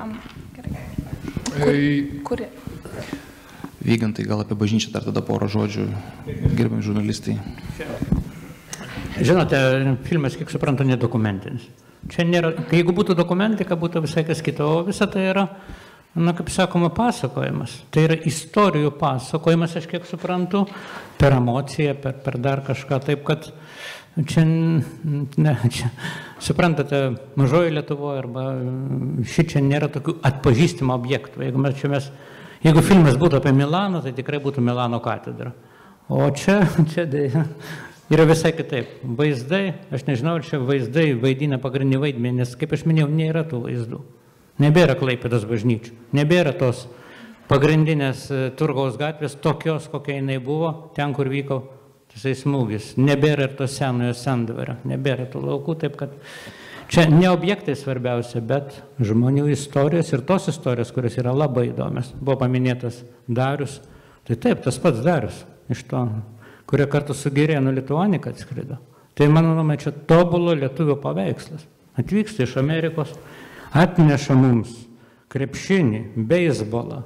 Kuri? Vygantai, gal apie bažnyčią dar tada porą žodžių, gerbiami žurnalistai. Žinote, filmas, kiek suprantu, nedokumentinis. Čia nėra, jeigu būtų dokumentika, būtų visai kas kito, o visa tai yra, kaip sakoma, pasakojimas. Tai yra istorijų pasakojimas, aš kiek suprantu, per emociją, per dar kažką, taip kad čia, suprantate, mažoji Lietuvoje arba šičia nėra tokių atpažįstamų objektų. Jeigu filmas būtų apie Milaną, tai tikrai būtų Milano katedra. O čia yra visai kitaip. Vaizdai, aš nežinau, ar čia vaizdai vaidina pagrindinį vaidmenį, nes, kaip aš minėjau, nėra tų vaizdų. Nebėra Klaipėdos bažnyčių, nebėra tos pagrindinės Turgaus gatvės, tokios, kokia jinai buvo, ten, kur vyko Jisai smūgis. Nebėra ir to senojo sendvario, nebėra tų laukų, taip kad čia ne objektai svarbiausia, bet žmonių istorijos ir tos istorijos, kurios yra labai įdomios. Buvo paminėtas Darius, tai taip, tas pats Darius, iš to, kurie kartu su Girėnu Lituanika atskrido. Tai mano nuomonė, čia tobulo lietuvio paveikslas. Atvyksta iš Amerikos, atneša mums krepšinį, beisbolą,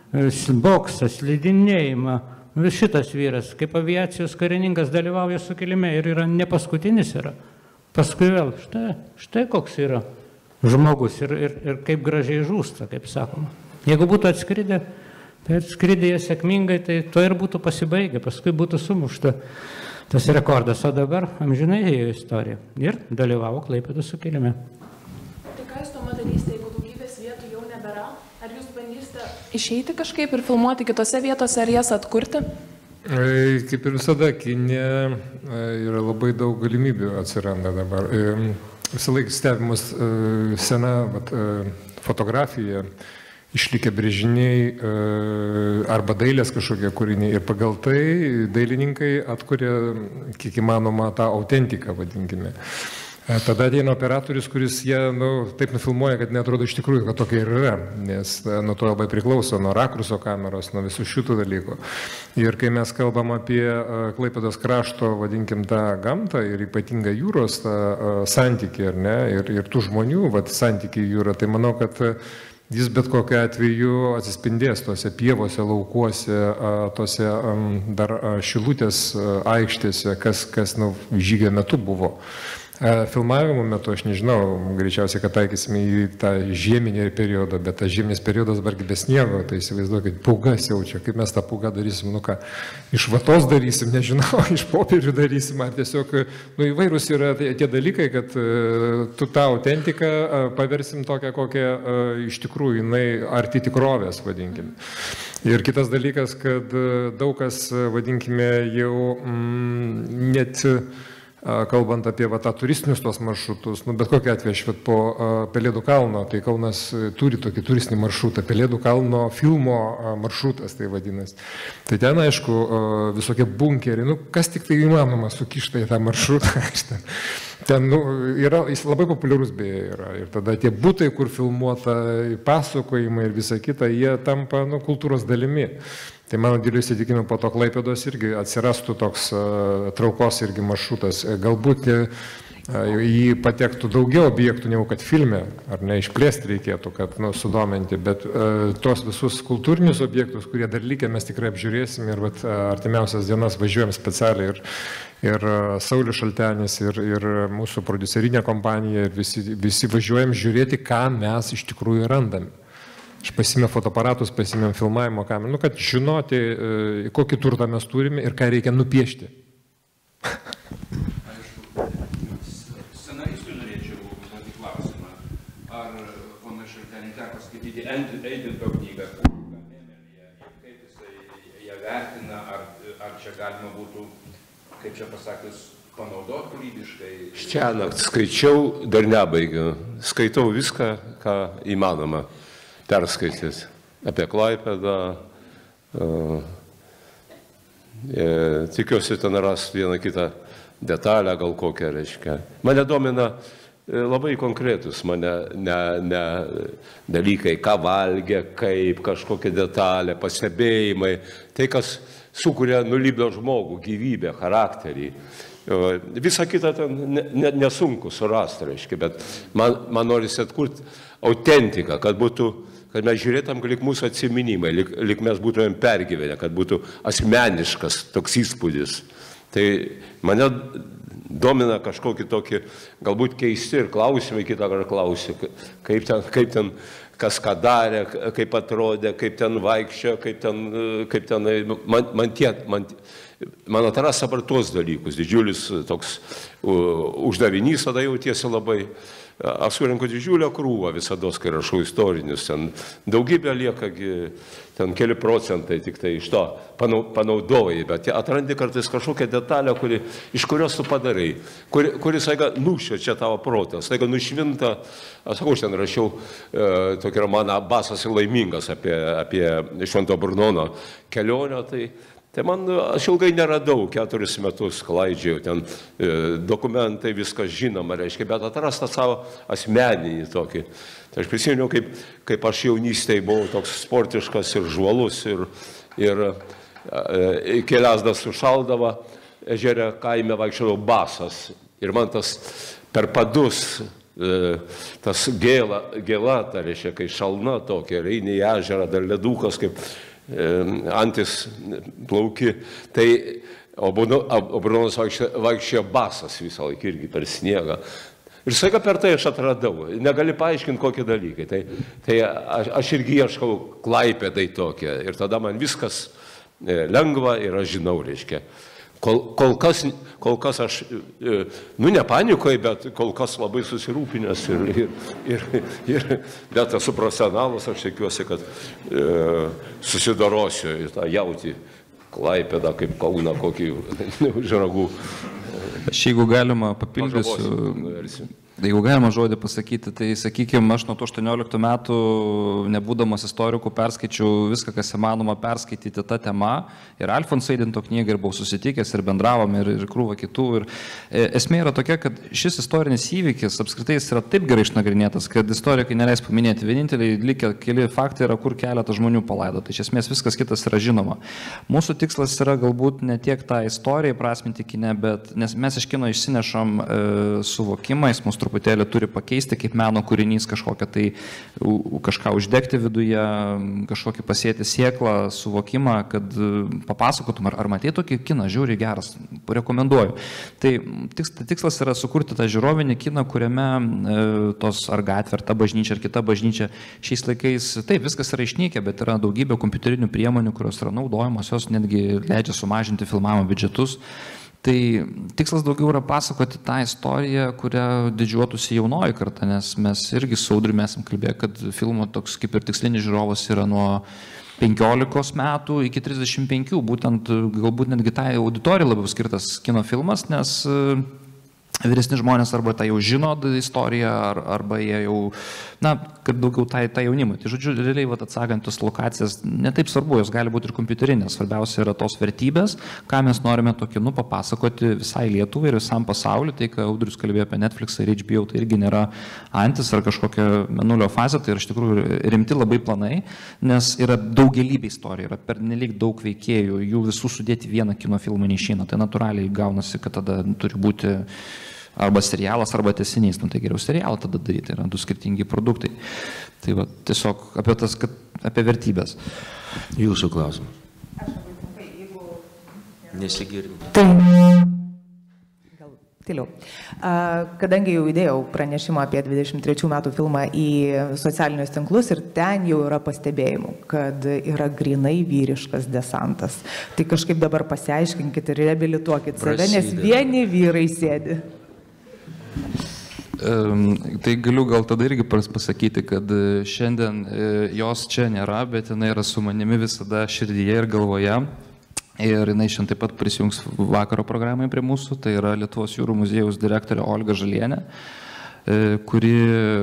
boksą, slidinėjimą. Šitas vyras, kaip aviacijos karininkas, dalyvauja sukilime ir yra ne paskutinis yra. Paskui vėl, štai koks yra žmogus ir kaip gražiai žūsta, kaip sakoma. Jeigu būtų atskridę, tai atskridę jie sėkmingai, tai to ir būtų pasibaigę, paskui būtų sumušta tas rekordas, o dabar amžinai ėjo istorija ir dalyvavo Klaipėdos sukilime. Tai ką jūs tuomet darysite, jeigu daugybės vietų jau nebėra? Ar jūs bandysite išeiti kažkaip ir filmuoti kitose vietose, ar jas atkurti? Kaip ir visada, kine yra labai daug galimybių atsiranda dabar. Visą laiką stebimas sena fotografija, išlikę brėžiniai arba dailės kažkokie kūriniai ir pagal tai dailininkai atkuria, kiek įmanoma, tą autentiką, vadinkime. Tada ateina operatorius, kuris jie taip nufilmuoja, kad netrodo iš tikrųjų, kad tokia ir yra, nes nuo to labai priklauso, nuo rakurso kameros, nuo visų šitų dalykų. Ir kai mes kalbam apie Klaipėdos krašto, vadinkim, tą gamtą ir ypatingą jūros tą santykį, ar ne, ir tų žmonių santykį į jūrą, tai manau, kad jis bet kokiu atveju atsispindės tose pievose, laukuose, tose dar Šilutės aikštėse, kas žygio metu buvo. Filmavimo metu, aš nežinau, greičiausiai, kad taikysime į tą žieminį periodą, bet tas žieminis periodas vargi be sniego, tai įsivaizduokit, pūgas jaučia, kaip mes tą pūgą darysim, iš vatos darysim, nežinau, iš popierių darysim, ar tiesiog, įvairūs yra tie dalykai, kad tu tą autentiką paversim tokią, kokią iš tikrųjų jinai arti tikrovės, vadinkim. Ir kitas dalykas, kad daug kas, vadinkime, jau net kalbant apie tą turistinius tos maršrutus, bet kokia atveju aš po Pelėdų kalno, tai Kaunas turi tokį turistinį maršrutą, Pelėdų kalno filmo maršrutas, tai vadinasi. Tai ten, aišku, visokie bunkeriai, kas tik tai įmanoma sukišta į tą maršrutą. Ten jis labai populiarus beje yra. Ir tada tie butai, kur filmuota, pasakojimai ir visa kita, jie tampa kultūros dalimi. Tai mano dideliu įsitikinimu po to Klaipėdos irgi atsirastų toks traukos irgi maršrutas. Galbūt jį patektų daugiau objektų, negu kad filme, ar ne, išplėsti reikėtų, kad sudominti, bet tos visus kultūrinius objektus, kurie dar likę, mes tikrai apžiūrėsim ir artimiausias dienas važiuojam specialiai ir Saulius Šaltenis, ir mūsų prodiuserinė kompanija, ir visi važiuojam žiūrėti, ką mes iš tikrųjų randame. Aš pasimėm fotoaparatus, pasimėm filmavimo kamerą, kad žinoti, kokį turtą mes turime ir ką reikia nupiešti. Scenaristui norėčiau užduoti klausimą. Ar ponui Šalteniui teko skaityti Eidinto knygą, kaip jisai ją vertina, ar čia galima būtų, kaip čia pasakius, panaudoti kūrybiškai? Šiąnakt skaičiau, dar nebaigiu. Skaitau viską, ką įmanoma perskaityti apie Klaipėdą. Tikiuosi ten rasti vieną kitą detalę, gal kokią reiškia. Mane domina labai konkretus, ne dalykai, ką valgė, kaip kažkokia detalė, pastebėjimai, tai, kas sukuria nulipdo žmogų, gyvybę, charakterį. Visa kita ten nesunku surasti, reiškia, bet man norisi atkurti autentiką, kad mes žiūrėtum, lyg mūsų atsiminimai, lyg mes būtumėm pergyvenę, kad būtų asmeniškas toks įspūdis. Tai mane domina kažkokį tokį, galbūt keisti ir klausimai, kitą kartą klausiu, kaip ten, kas ką darė, kaip atrodė, kaip ten vaikščio, kaip ten, man atrasa per tuos dalykus, didžiulis toks uždavinys, tada jautiesi labai. Aš surinku didžiulę krūvą visados, kai rašau istorinius, ten daugybė lieka, ten keli procentai tik tai iš to panaudoji, bet atrandi kartais kažkokią detalę, iš kurios tu padarai, kuris staiga nušia čia tavo protas, staiga nušvinta, aš sakau, ten rašiau tokį romaną Basas ir laimingas apie Švento Brunono kelionę, Tai aš ilgai neradau, 4 metus klaidžiau, ten dokumentai, viskas žinoma, reiškia, bet atrastą savo asmeninį tokį. Tai aš prisimenu, kaip aš jaunystėje buvau toks sportiškas ir žvalus ir keliasdas sušaldavo, ežere kaime vaikščiodavo basas. Ir man tas per padus, tas gėla, tai reiškia, kai šalna tokia, eini į ežerą, dar ledukas, kaip antis plauki, o Brunonas vaikščiojo basas visą laiką irgi per sniegą. Ir staiga per tai aš atradau, negali paaiškinti kokie dalykai. Tai aš irgi ieškau Klaipėdai tokia ir tada man viskas lengva ir aš žinau, reiškia. Kol kas aš, nepanikoju, bet kol kas labai susirūpinęs bet esu profesionalas, aš tikiuosi, kad susidorosiu į tą jautį Klaipėdą kaip Kauną kokį žragų. Aš jeigu galima papildysiu. Jeigu galima žodį pasakyti, tai sakykime, aš nuo 18 metų, nebūdamas istorikų, perskaičiau viską, kas įmanoma perskaityti tą temą. Ir Alfonso Eidinto knygą ir buvau susitikęs ir bendravom ir krūvą kitų. Ir esmė yra tokia, kad šis istorinis įvykis apskritai yra taip gerai išnagrinėtas, kad istorikai neleis paminėti. Vieninteliai likę keli faktai yra, kur keletą žmonių palaido. Tai iš esmės viskas kitas yra žinoma. Mūsų tikslas yra galbūt ne tiek tą istoriją prasminti kine, bet nes mes iš kino išsinešam suvokimais, mus truputėlį turi pakeisti kaip meno kūrinys kažkokią tai kažką uždegti viduje, kažkokį pasėti sėklą, suvokimą, kad papasakotum, ar matei tokį kiną, žiūri geras, rekomenduoju. Tai tikslas yra sukurti tą žiūrovinį kiną, kuriame tos ar gatvė, ar ta bažnyčia, ar kita bažnyčia šiais laikais, taip, viskas yra išnykę, bet yra daugybė kompiuterinių priemonių, kurios yra naudojamos, jos netgi leidžia sumažinti filmavimo biudžetus. Tai tikslas daugiau yra pasakoti tą istoriją, kurią didžiuotųsi jaunoji karta, nes mes irgi su Audriumi esam kalbėję, kad filmo toks kaip ir tikslinis žiūrovas yra nuo 15 metų iki 35, būtent galbūt netgi tai auditorijai labiau skirtas kino filmas, nes vyresni žmonės arba tai jau žino istoriją, arba jie jau, kad daugiau tai jaunimui. Tai žodžiu, realiai atsakant tos lokacijas, netaip svarbu, jos gali būti ir kompiuterinės, svarbiausia yra tos vertybės, ką mes norime tokį, papasakoti visai Lietuvai ir visam pasauliu. Tai, ką Audrius kalbėjo apie Netflix ir HBO, tai irgi nėra antis ar kažkokia mėnulio fazė, tai yra iš tikrųjų rimti labai planai, nes yra daugelybė istorija, yra pernelyg daug veikėjų, jų visų sudėti vieną kino filmą neišeina, tai natūraliai gaunasi, kad tada turi būti arba serialas, arba tęsinys, tai geriau serialą tada daryti, yra du skirtingi produktai. Tai va, tiesiog apie vertybės. Jūsų klausimas. Aš labai trumpai, jeigu... Nesigirdim. Gal tyliau. Kadangi jau įdėjau pranešimą apie 23 metų filmą į socialinius tinklus ir ten jau yra pastebėjimų, kad yra grinai vyriškas desantas. Tai kažkaip dabar pasiaiškinkit ir reabilituokit save, nes vieni vyrai sėdi. Tai galiu gal tada irgi pasakyti, kad šiandien jos čia nėra, bet jinai yra su manimi visada širdyje ir galvoje. Ir jinai šiandien taip pat prisijungs vakaro programai prie mūsų. Tai yra Lietuvos jūrų muziejaus direktorė Olga Žalienė, kuri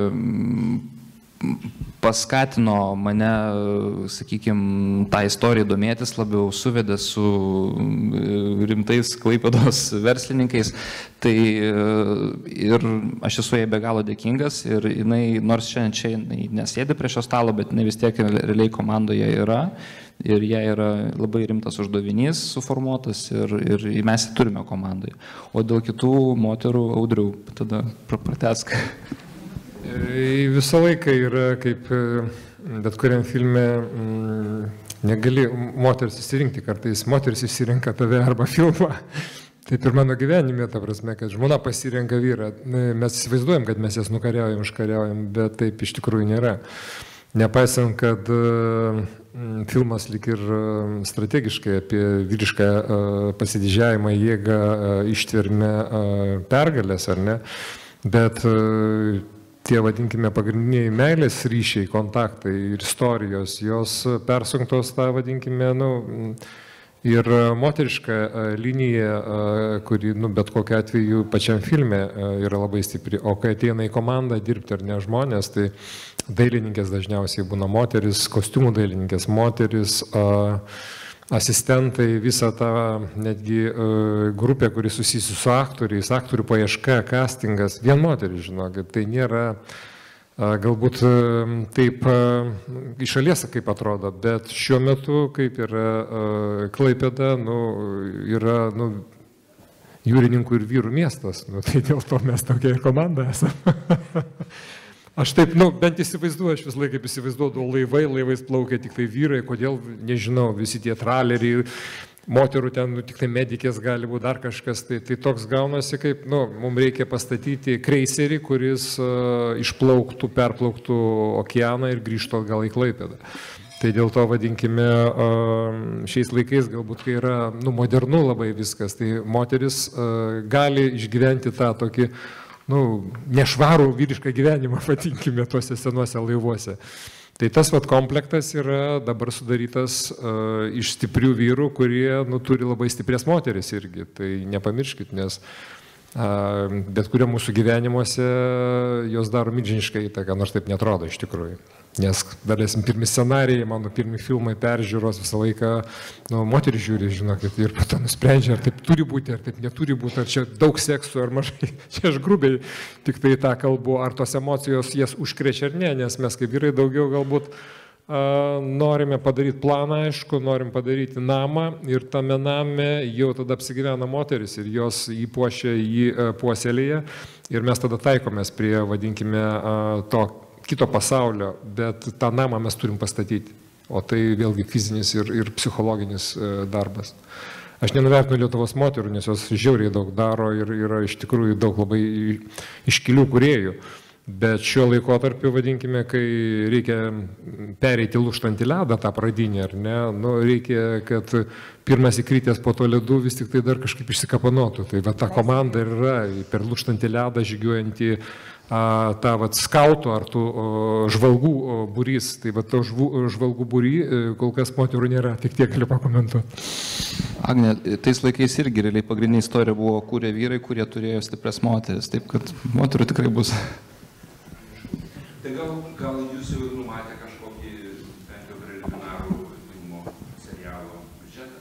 paskatino mane, sakykime, tą istoriją domėtis, labiau suvedė su rimtais Klaipėdos verslininkais. Tai ir aš esu jai be galo dėkingas ir jinai, nors šiandien čia jinai nesėdi prie šio stalo, bet jinai vis tiek realiai komandoje yra. Ir jai yra labai rimtas uždavinys suformuotas ir mes jį turime komandoje. O dėl kitų moterų, Audriau, tada pratęsk. Visą laiką yra, kaip bet kuriam filme, negali moteris įsirinkti, kartais moteris įsirinka tave arba filmą. Taip ir mano gyvenime, ta prasme, kad žmona pasirenka vyrą. Mes įsivaizduojam, kad mes jas nukariaujam, užkariaujam, bet taip iš tikrųjų nėra. Nepaisant, kad filmas lyg ir strategiškai apie vyrišką pasididžiavimą, jėgą, ištvermę, pergalės, ar ne, bet tie, vadinkime, pagrindiniai meilės ryšiai, kontaktai ir istorijos, jos persunktos tą, vadinkime, ir moteriška linija, kuri, bet kokiu atveju pačiam filme yra labai stipri. O kai ateina į komandą dirbti ar ne žmonės, tai dailininkės dažniausiai būna moteris, kostiumų dailininkės moteris, asistentai, visą tą netgi grupę, kuri susijusi su aktoriais, aktorių paieška, castingas, vien moteris, žinokit, tai nėra galbūt taip iš šalies kaip atrodo, bet šiuo metu, kaip yra Klaipėda, yra jūrininkų ir vyrų miestas, tai dėl to mes tokia ir komanda esame. Aš taip, bent įsivaizduoju, aš vis laiką įsivaizduoju laivais plaukia tik tai vyrai, kodėl, nežinau, visi tie traleriai, moterų ten, tik tai medikės gali būti dar kažkas, tai toks gaunasi kaip, mums reikia pastatyti kreiserį, kuris išplauktų, perplauktų okeaną ir grįžtų atgal į Klaipėdą. Tai dėl to vadinkime, šiais laikais galbūt, kai yra modernu labai viskas, tai moteris gali išgyventi tą tokį nešvarų vyrišką gyvenimą, vadinkime, tuose senuose laivuose. Tai tas komplektas yra dabar sudarytas iš stiprių vyrų, kurie turi labai stiprias moteris irgi. Tai nepamirškit, nes bet kurio mūsų gyvenimuose jos daro milžinišką įtaką, nors taip netrodo iš tikrųjų. Nes dalesim pirmi scenarijai, mano pirmi filmai peržiūros visą laiką, moterį žiūri, žinokit, ir po to nusprendžia, ar taip turi būti, ar taip neturi būti, ar čia daug seksų, ar mažai. Čia aš grubiai tik tai tą kalbu, ar tos emocijos jas užkrečia ar ne, nes mes kaip vyrai daugiau galbūt norime padaryti planą, aišku, norim padaryti namą ir tame name jau tada apsigyvena moteris ir jos jį puošia, jį puoselėje ir mes tada taikomės prie, vadinkime, to kito pasaulio, bet tą namą mes turim pastatyti, o tai vėlgi fizinis ir psichologinis darbas. Aš nenuvertinu Lietuvos moterų, nes jos žiauriai daug daro ir yra iš tikrųjų daug labai iškilių kūrėjų, bet šiuo laikotarpiu, vadinkime, kai reikia pereiti lūžtantį ledą, tą pradinį, ar ne, reikia, kad pirmas įkritęs po to ledu vis tik tai dar kažkaip išsikapanotų. Tai ta komanda yra per lūžtantį ledą žygiuojantį tą skautų ar tų žvalgų būrys. Tai to žvalgų būry kol kas moterų nėra, tik tiek galiu pakomentuoti. Agne, tais laikais irgi realiai pagrindinė istorija buvo kūrė vyrai, kurie turėjo stiprias moteris, taip kad moterų tikrai bus. Tai gal jūs jau numatė kažkokį bent jau preliminarų filmo serialo biudžetą?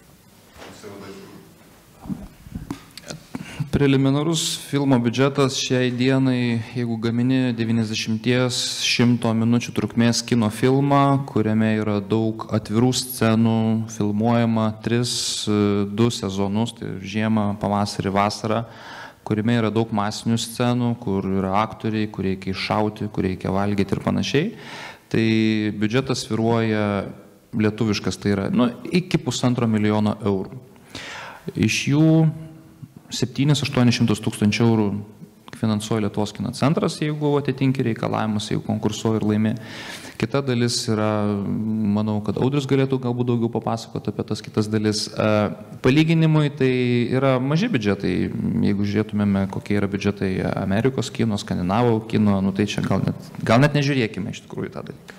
Preliminarus filmo biudžetas šiai dienai, jeigu gamini 90-100 minučių trukmės kino filmą, kuriame yra daug atvirų scenų, filmuojama 3-2 sezonus, tai žiemą, pavasarį, vasarą, kuriame yra daug masinių scenų, kur yra aktoriai, kur reikia iššauti, kur reikia valgyti ir panašiai. Tai biudžetas svyruoja lietuviškas, tai yra iki 1,5 milijono eurų. Iš jų 700–800 tūkstančių eurų finansuoja Lietuvos kino centras, jeigu atitinki reikalavimus, jeigu konkursuoja ir laimė. Kita dalis yra, manau, kad Audrius galėtų galbūt daugiau papasakoti apie tas kitas dalis. Palyginimui tai yra maži biudžetai, jeigu žiūrėtumėme, kokie yra biudžetai Amerikos kino, Skandinavų kino, tai čia gal net nežiūrėkime iš tikrųjų tą dalyką.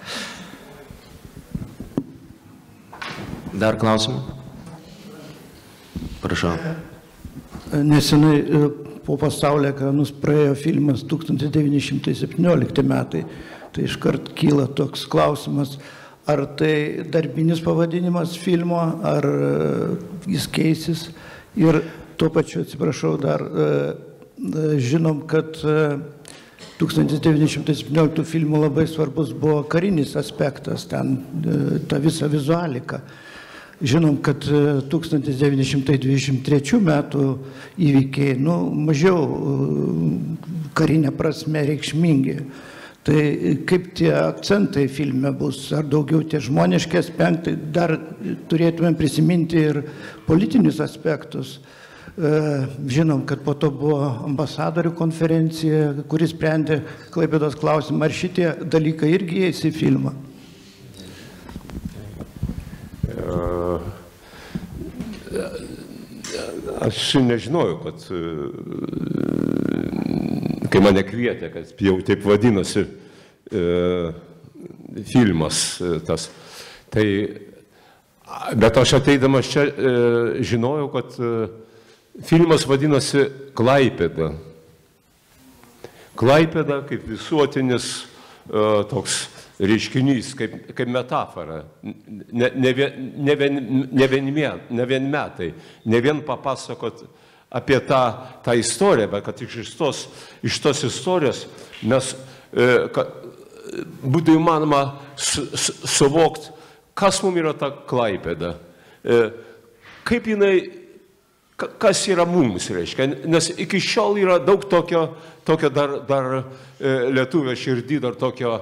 Dar klausimų? Prašau. Nesenai po pasaulio ekranus praėjo filmas 1917 metai. Tai iškart kyla toks klausimas, ar tai darbinis pavadinimas filmo, ar jis keisis. Ir tuo pačiu, atsiprašau, dar žinom, kad 1917 filmų labai svarbus buvo karinis aspektas, ten ta visa vizualika. Žinom, kad 1923 metų įvykiai, mažiau karinė prasme reikšmingi. Tai kaip tie akcentai filme bus, ar daugiau tie žmoniški aspektai, dar turėtumėm prisiminti ir politinius aspektus. Žinom, kad po to buvo ambasadorių konferencija, kuris sprendė Klaipėdos klausimą, ar šitie dalykai irgi įeis į filmą. Aš nežinojau, kad kai mane kvietė, kad jau taip vadinosi filmas tas. Tai, bet aš ateidamas čia žinojau, kad filmas vadinosi Klaipėda. Klaipėda kaip visuotinis toks reiškinys, kaip metafora. Ne vien metai, ne vien papasakot apie tą istoriją, bet kad iš tos istorijos mes būtų įmanoma suvokti, kas mums yra ta Klaipėda, kaip jinai, kas yra mums, reiškia, nes iki šiol yra daug tokio dar lietuvio širdį, dar tokio,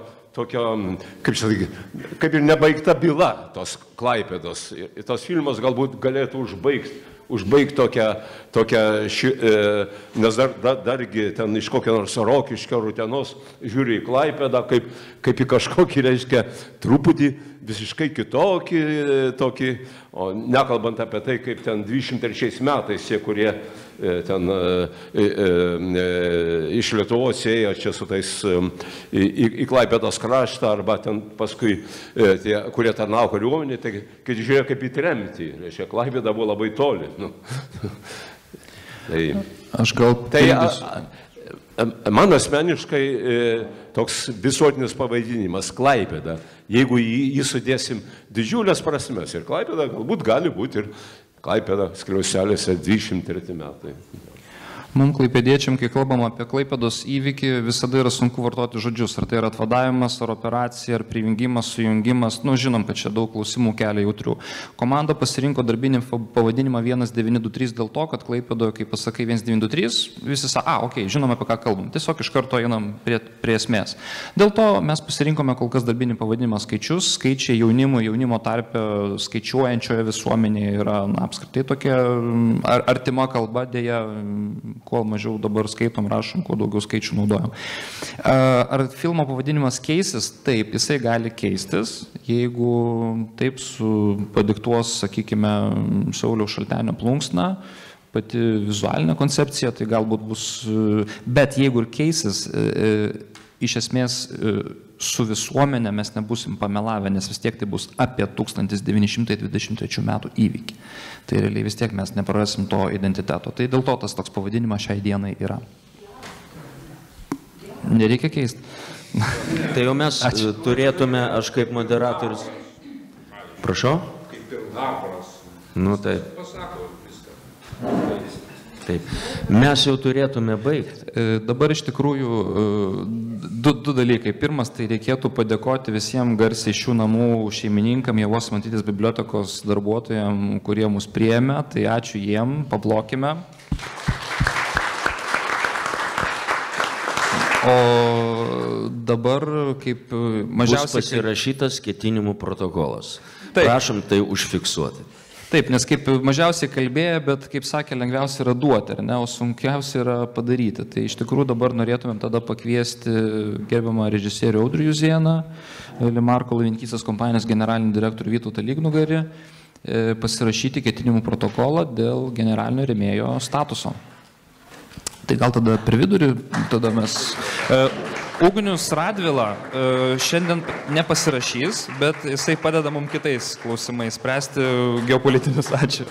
kaip ir nebaigta byla tos Klaipėdos. Tas filmas galbūt galėtų užbaigti tokią, nes dargi ten iš kokio nors Rokiškio, Rutenos žiūri į Klaipėdą, kaip į kažkokį, reiškia, truputį visiškai kitokį, o nekalbant apie tai, kaip ten 23 metais tie, kurie ten iš Lietuvos ėjo čia su tais į Klaipėdos kraštą, arba ten paskui tie, kurie tarnavo kariuomenėje, tai kai žiūrėjo kaip į tremtį, reiškia, Klaipėda buvo labai toli. Aš gal... Man asmeniškai toks visuotinis pavadinimas Klaipėda, jeigu jį sudėsim didžiulės prasmes, ir Klaipėda galbūt gali būti ir Klaipėda skliauselėse 23 metai. Man klaipėdiečiam, kai kalbam apie Klaipėdos įvykį, visada yra sunku vartoti žodžius, ar tai yra atvadavimas, ar operacija, ar prijungimas, sujungimas, žinom, kad čia daug klausimų kelia jautrių. Komanda pasirinko darbinį pavadinimą 1923 dėl to, kad Klaipėdoje, kai pasakai 1923, visi sako, žinom apie ką kalbam, tiesiog iš karto einam prie esmės. Dėl to mes pasirinkome kol kas darbinį pavadinimą skaičius, skaičiai jaunimo tarpe skaičiuojančioje visuomenėje yra apskritai tokia artima kalba, dėja, kuo mažiau dabar skaitom, rašom, kuo daugiau skaičių naudojam. Ar filmo pavadinimas keisis? Taip, jisai gali keistis, jeigu taip padiktuos, sakykime, Sauliaus Šaltenio plunksna, pati vizualinė koncepcija, tai galbūt bus, bet jeigu ir keisis, iš esmės su visuomenė mes nebusim pamelavę, nes vis tiek tai bus apie 1923 metų įvykį. Tai realiai vis tiek mes neprarasim to identiteto. Tai dėl to tas toks pavadinimas šiai dienai yra. Nereikia keisti. Tai jau mes turėtume, aš kaip moderatorius... Prašau? Kaip ir Haporas. Taip. Pasako viską. Taip. Mes jau turėtume baigti. Dabar iš tikrųjų du dalykai. Pirmas, tai reikėtų padėkoti visiems garsiai šių namų šeimininkam, Ievos Simonaitytės bibliotekos darbuotojams, kurie mus priėmė. Tai ačiū jiem, paplokime. O dabar kaip mažiausiai... Bus pasirašytas ketinimų protokolas. Prašom tai užfiksuoti. Taip, nes kaip mažiausiai kalbėjo, bet, kaip sakė, lengviausia yra duoti, o sunkiausia yra padaryti. Tai iš tikrųjų dabar norėtumėm tada pakviesti gerbiamą režisierių Audrių Juzėną, Limarko laivininkystės kompanijos generalinį direktorių Vytautą Lygnugarį, pasirašyti ketinimų protokolą dėl generalinio rėmėjo statuso. Tai gal tada per vidurį, tada mes... Ugnius Radvila šiandien nepasirašys, bet jisai padeda mums kitais klausimais spręsti geopolitinius. Ačiū.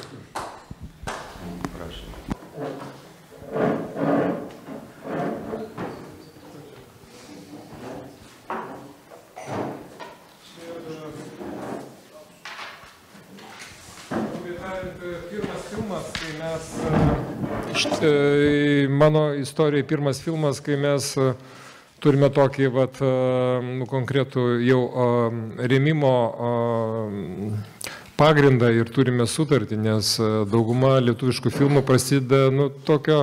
Pirmas filmas, kai mes... Mano istorijai pirmas filmas, kai mes... Turime tokį konkretų jau rėmimo pagrindą ir turime sutartį, nes dauguma lietuviškų filmų prasideda tokio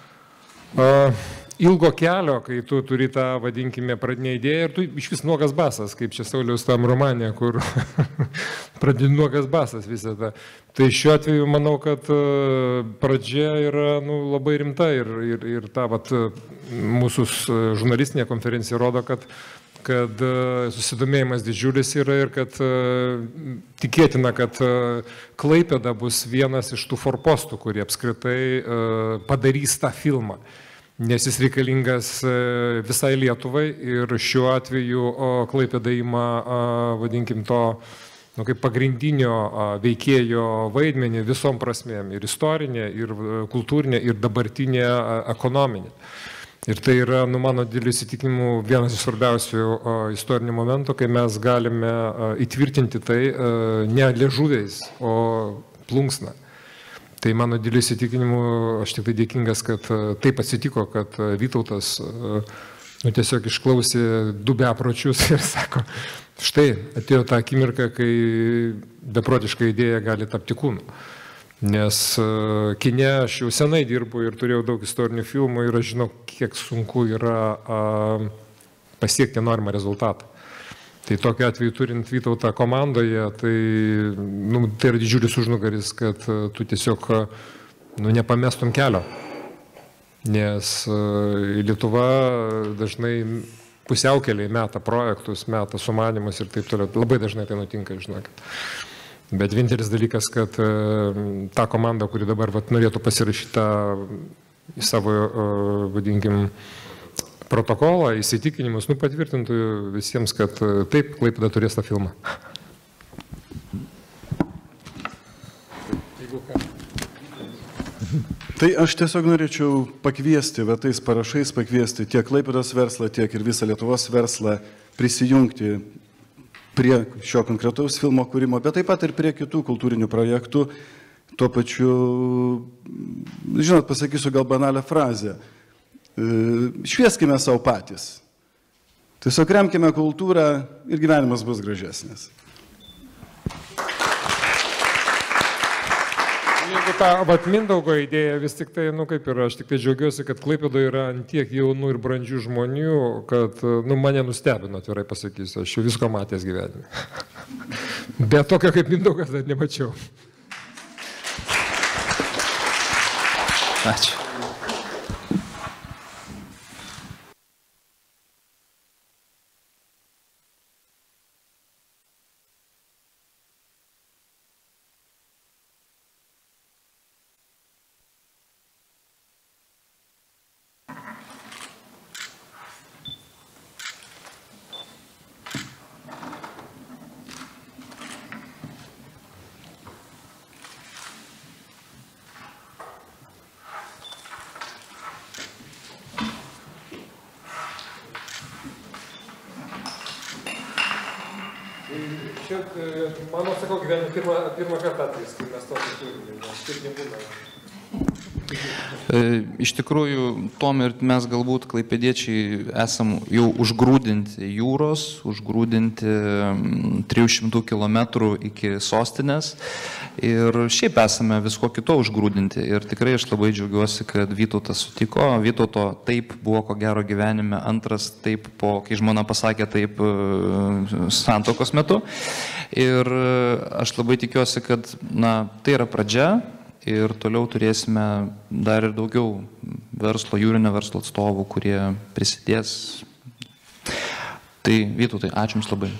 ilgo kelio, kai tu turi tą, vadinkime, pradinę idėją ir tu iš vis nuogas basas, kaip čia Sauliaus tam romane, kur pradedi nuogas basas visą tą. Tai šiuo atveju manau, kad pradžia yra labai rimta ir ta mūsų žurnalistinė konferencija rodo, kad susidomėjimas didžiulis yra ir kad tikėtina, kad Klaipėda bus vienas iš tų forpostų, kurie apskritai padarys tą filmą. Nes jis reikalingas visai Lietuvai ir šiuo atveju Klaipėda ima, vadinkim, to kaip pagrindinio veikėjo vaidmenį visom prasmėm, ir istorinė, ir kultūrinė, ir dabartinė ekonominė. Ir tai yra, mano dideliu įsitikinimu, vienas iš svarbiausių istorinių momentų, kai mes galime įtvirtinti tai ne liežuviais, o plunksna. Tai mano dideliu įsitikinimu, aš tik tai dėkingas, kad taip atsitiko, kad Vytautas tiesiog išklausė du bepročius ir sako, štai atėjo ta akimirka, kai beprotiška idėja gali tapti kūnu. Nes kine aš jau senai dirbu ir turėjau daug istorinių filmų ir aš žinau, kiek sunku yra pasiekti norimą rezultatą. Tai tokiu atveju turint Vytautą komandoje, tai yra didžiulis užnugaris, kad tu tiesiog nepamestum kelio. Nes Lietuva dažnai pusiaukeliai meta projektus, meta sumanymus ir taip toliau. Labai dažnai tai nutinka, žinokit. Bet vienintelis dalykas, kad ta komanda, kuri dabar norėtų pasirašyti į savo, vadinkim, protokolą, įsitikinimus, patvirtintų visiems, kad taip, Klaipėda turės tą filmą. Tai aš tiesiog norėčiau pakviesti, tais parašais pakviesti tiek Klaipėdos verslą, tiek ir visą Lietuvos verslą prisijungti prie šio konkretaus filmo kūrimo, bet taip pat ir prie kitų kultūrinių projektų. Tuo pačiu, žinot, pasakysiu gal banalią frazę. Švieskime savo patys. Tiesiog remkime kultūrą ir gyvenimas bus gražesnis. Jeigu ta Mindaugo idėja vis tik tai, kaip ir aš tik tai džiaugiuosi, kad Klaipėdoje yra tiek jaunų ir brandžių žmonių, kad mane nustebino, atvirai pasakysiu, aš jau visko matęs gyvenime. Bet tokio kaip Mindaugas dar nemačiau. Ačiū. Mano, sakau, gyvenime pirmą kartą atvejs, kai mes tokį turime, nes taip nebūna. Iš tikrųjų, Tom ir mes galbūt klaipėdiečiai esam jau užgrūdinti jūros, užgrūdinti 300 km iki sostinės ir šiaip esame visko kito užgrūdinti ir tikrai aš labai džiaugiuosi, kad Vytautas sutiko. Vytauto taip buvo ko gero gyvenime, antras taip, kai žmona pasakė taip santuokos metu ir aš labai tikiuosi, kad tai yra pradžia. Ir toliau turėsime dar ir daugiau verslo, jūrinio verslo atstovų, kurie prisidės. Tai Vytautai, ačiū Jums labai.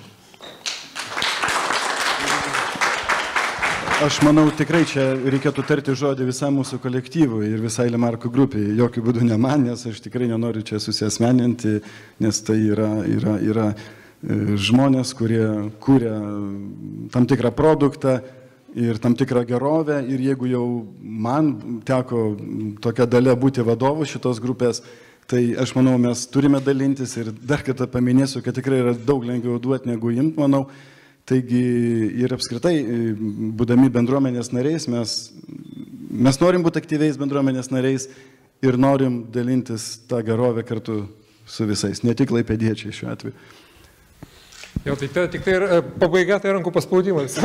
Aš manau, tikrai čia reikėtų tarti žodį visam mūsų kolektyvui ir visai Lemarko grupiai. Jokių būdų ne man, nes aš tikrai nenoriu čia susiasmeninti, nes tai yra žmonės, kurie kūrė tam tikrą produktą ir tam tikrą gerovę ir jeigu jau man teko tokia dalia būti vadovu šitos grupės, tai aš manau, mes turime dalintis ir dar kartą paminėsiu, kad tikrai yra daug lengviau duoti negu imti, manau. Taigi ir apskritai, būdami bendruomenės nariais, mes norim būti aktyviais bendruomenės nariais ir norim dalintis tą gerovę kartu su visais, ne tik klaipėdiečiai šiuo atveju. Jau, tai tik tai ir pabaiga, tai rankų paspaudimas.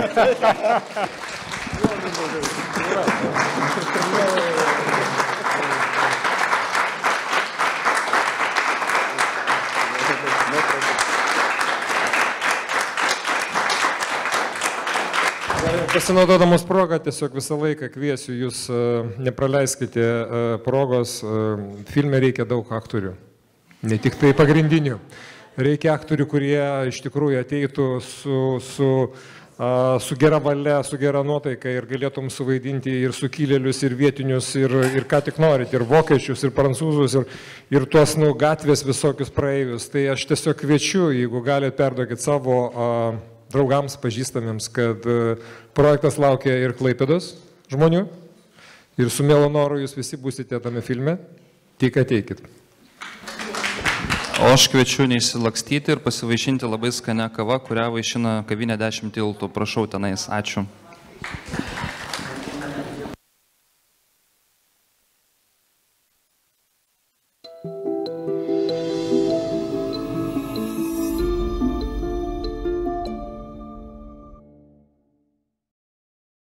Pasinaudodamas progą, tiesiog visą laiką kviesiu jūs, nepraleiskite progos, filme reikia daug aktorių, ne tik tai pagrindinių. Reikia aktorių, kurie iš tikrųjų ateitų su gera valia, su gera nuotaika ir galėtum suvaidinti ir sukilėlius, ir vietinius, ir ką tik norit, ir vokiečius, ir prancūzus, ir tuos gatvės visokius praeivius. Tai aš tiesiog kviečiu, jeigu galite, perduokit savo draugams, pažįstamiems, kad projektas laukia ir Klaipėdos žmonių ir su mielu noru jūs visi būsite tame filme, tik ateikit. O aš kviečiu neįsilakstyti ir pasivaišinti labai skanę kavą, kurią vaišina kavinė 10 tiltų. Prašau tenais. Ačiū.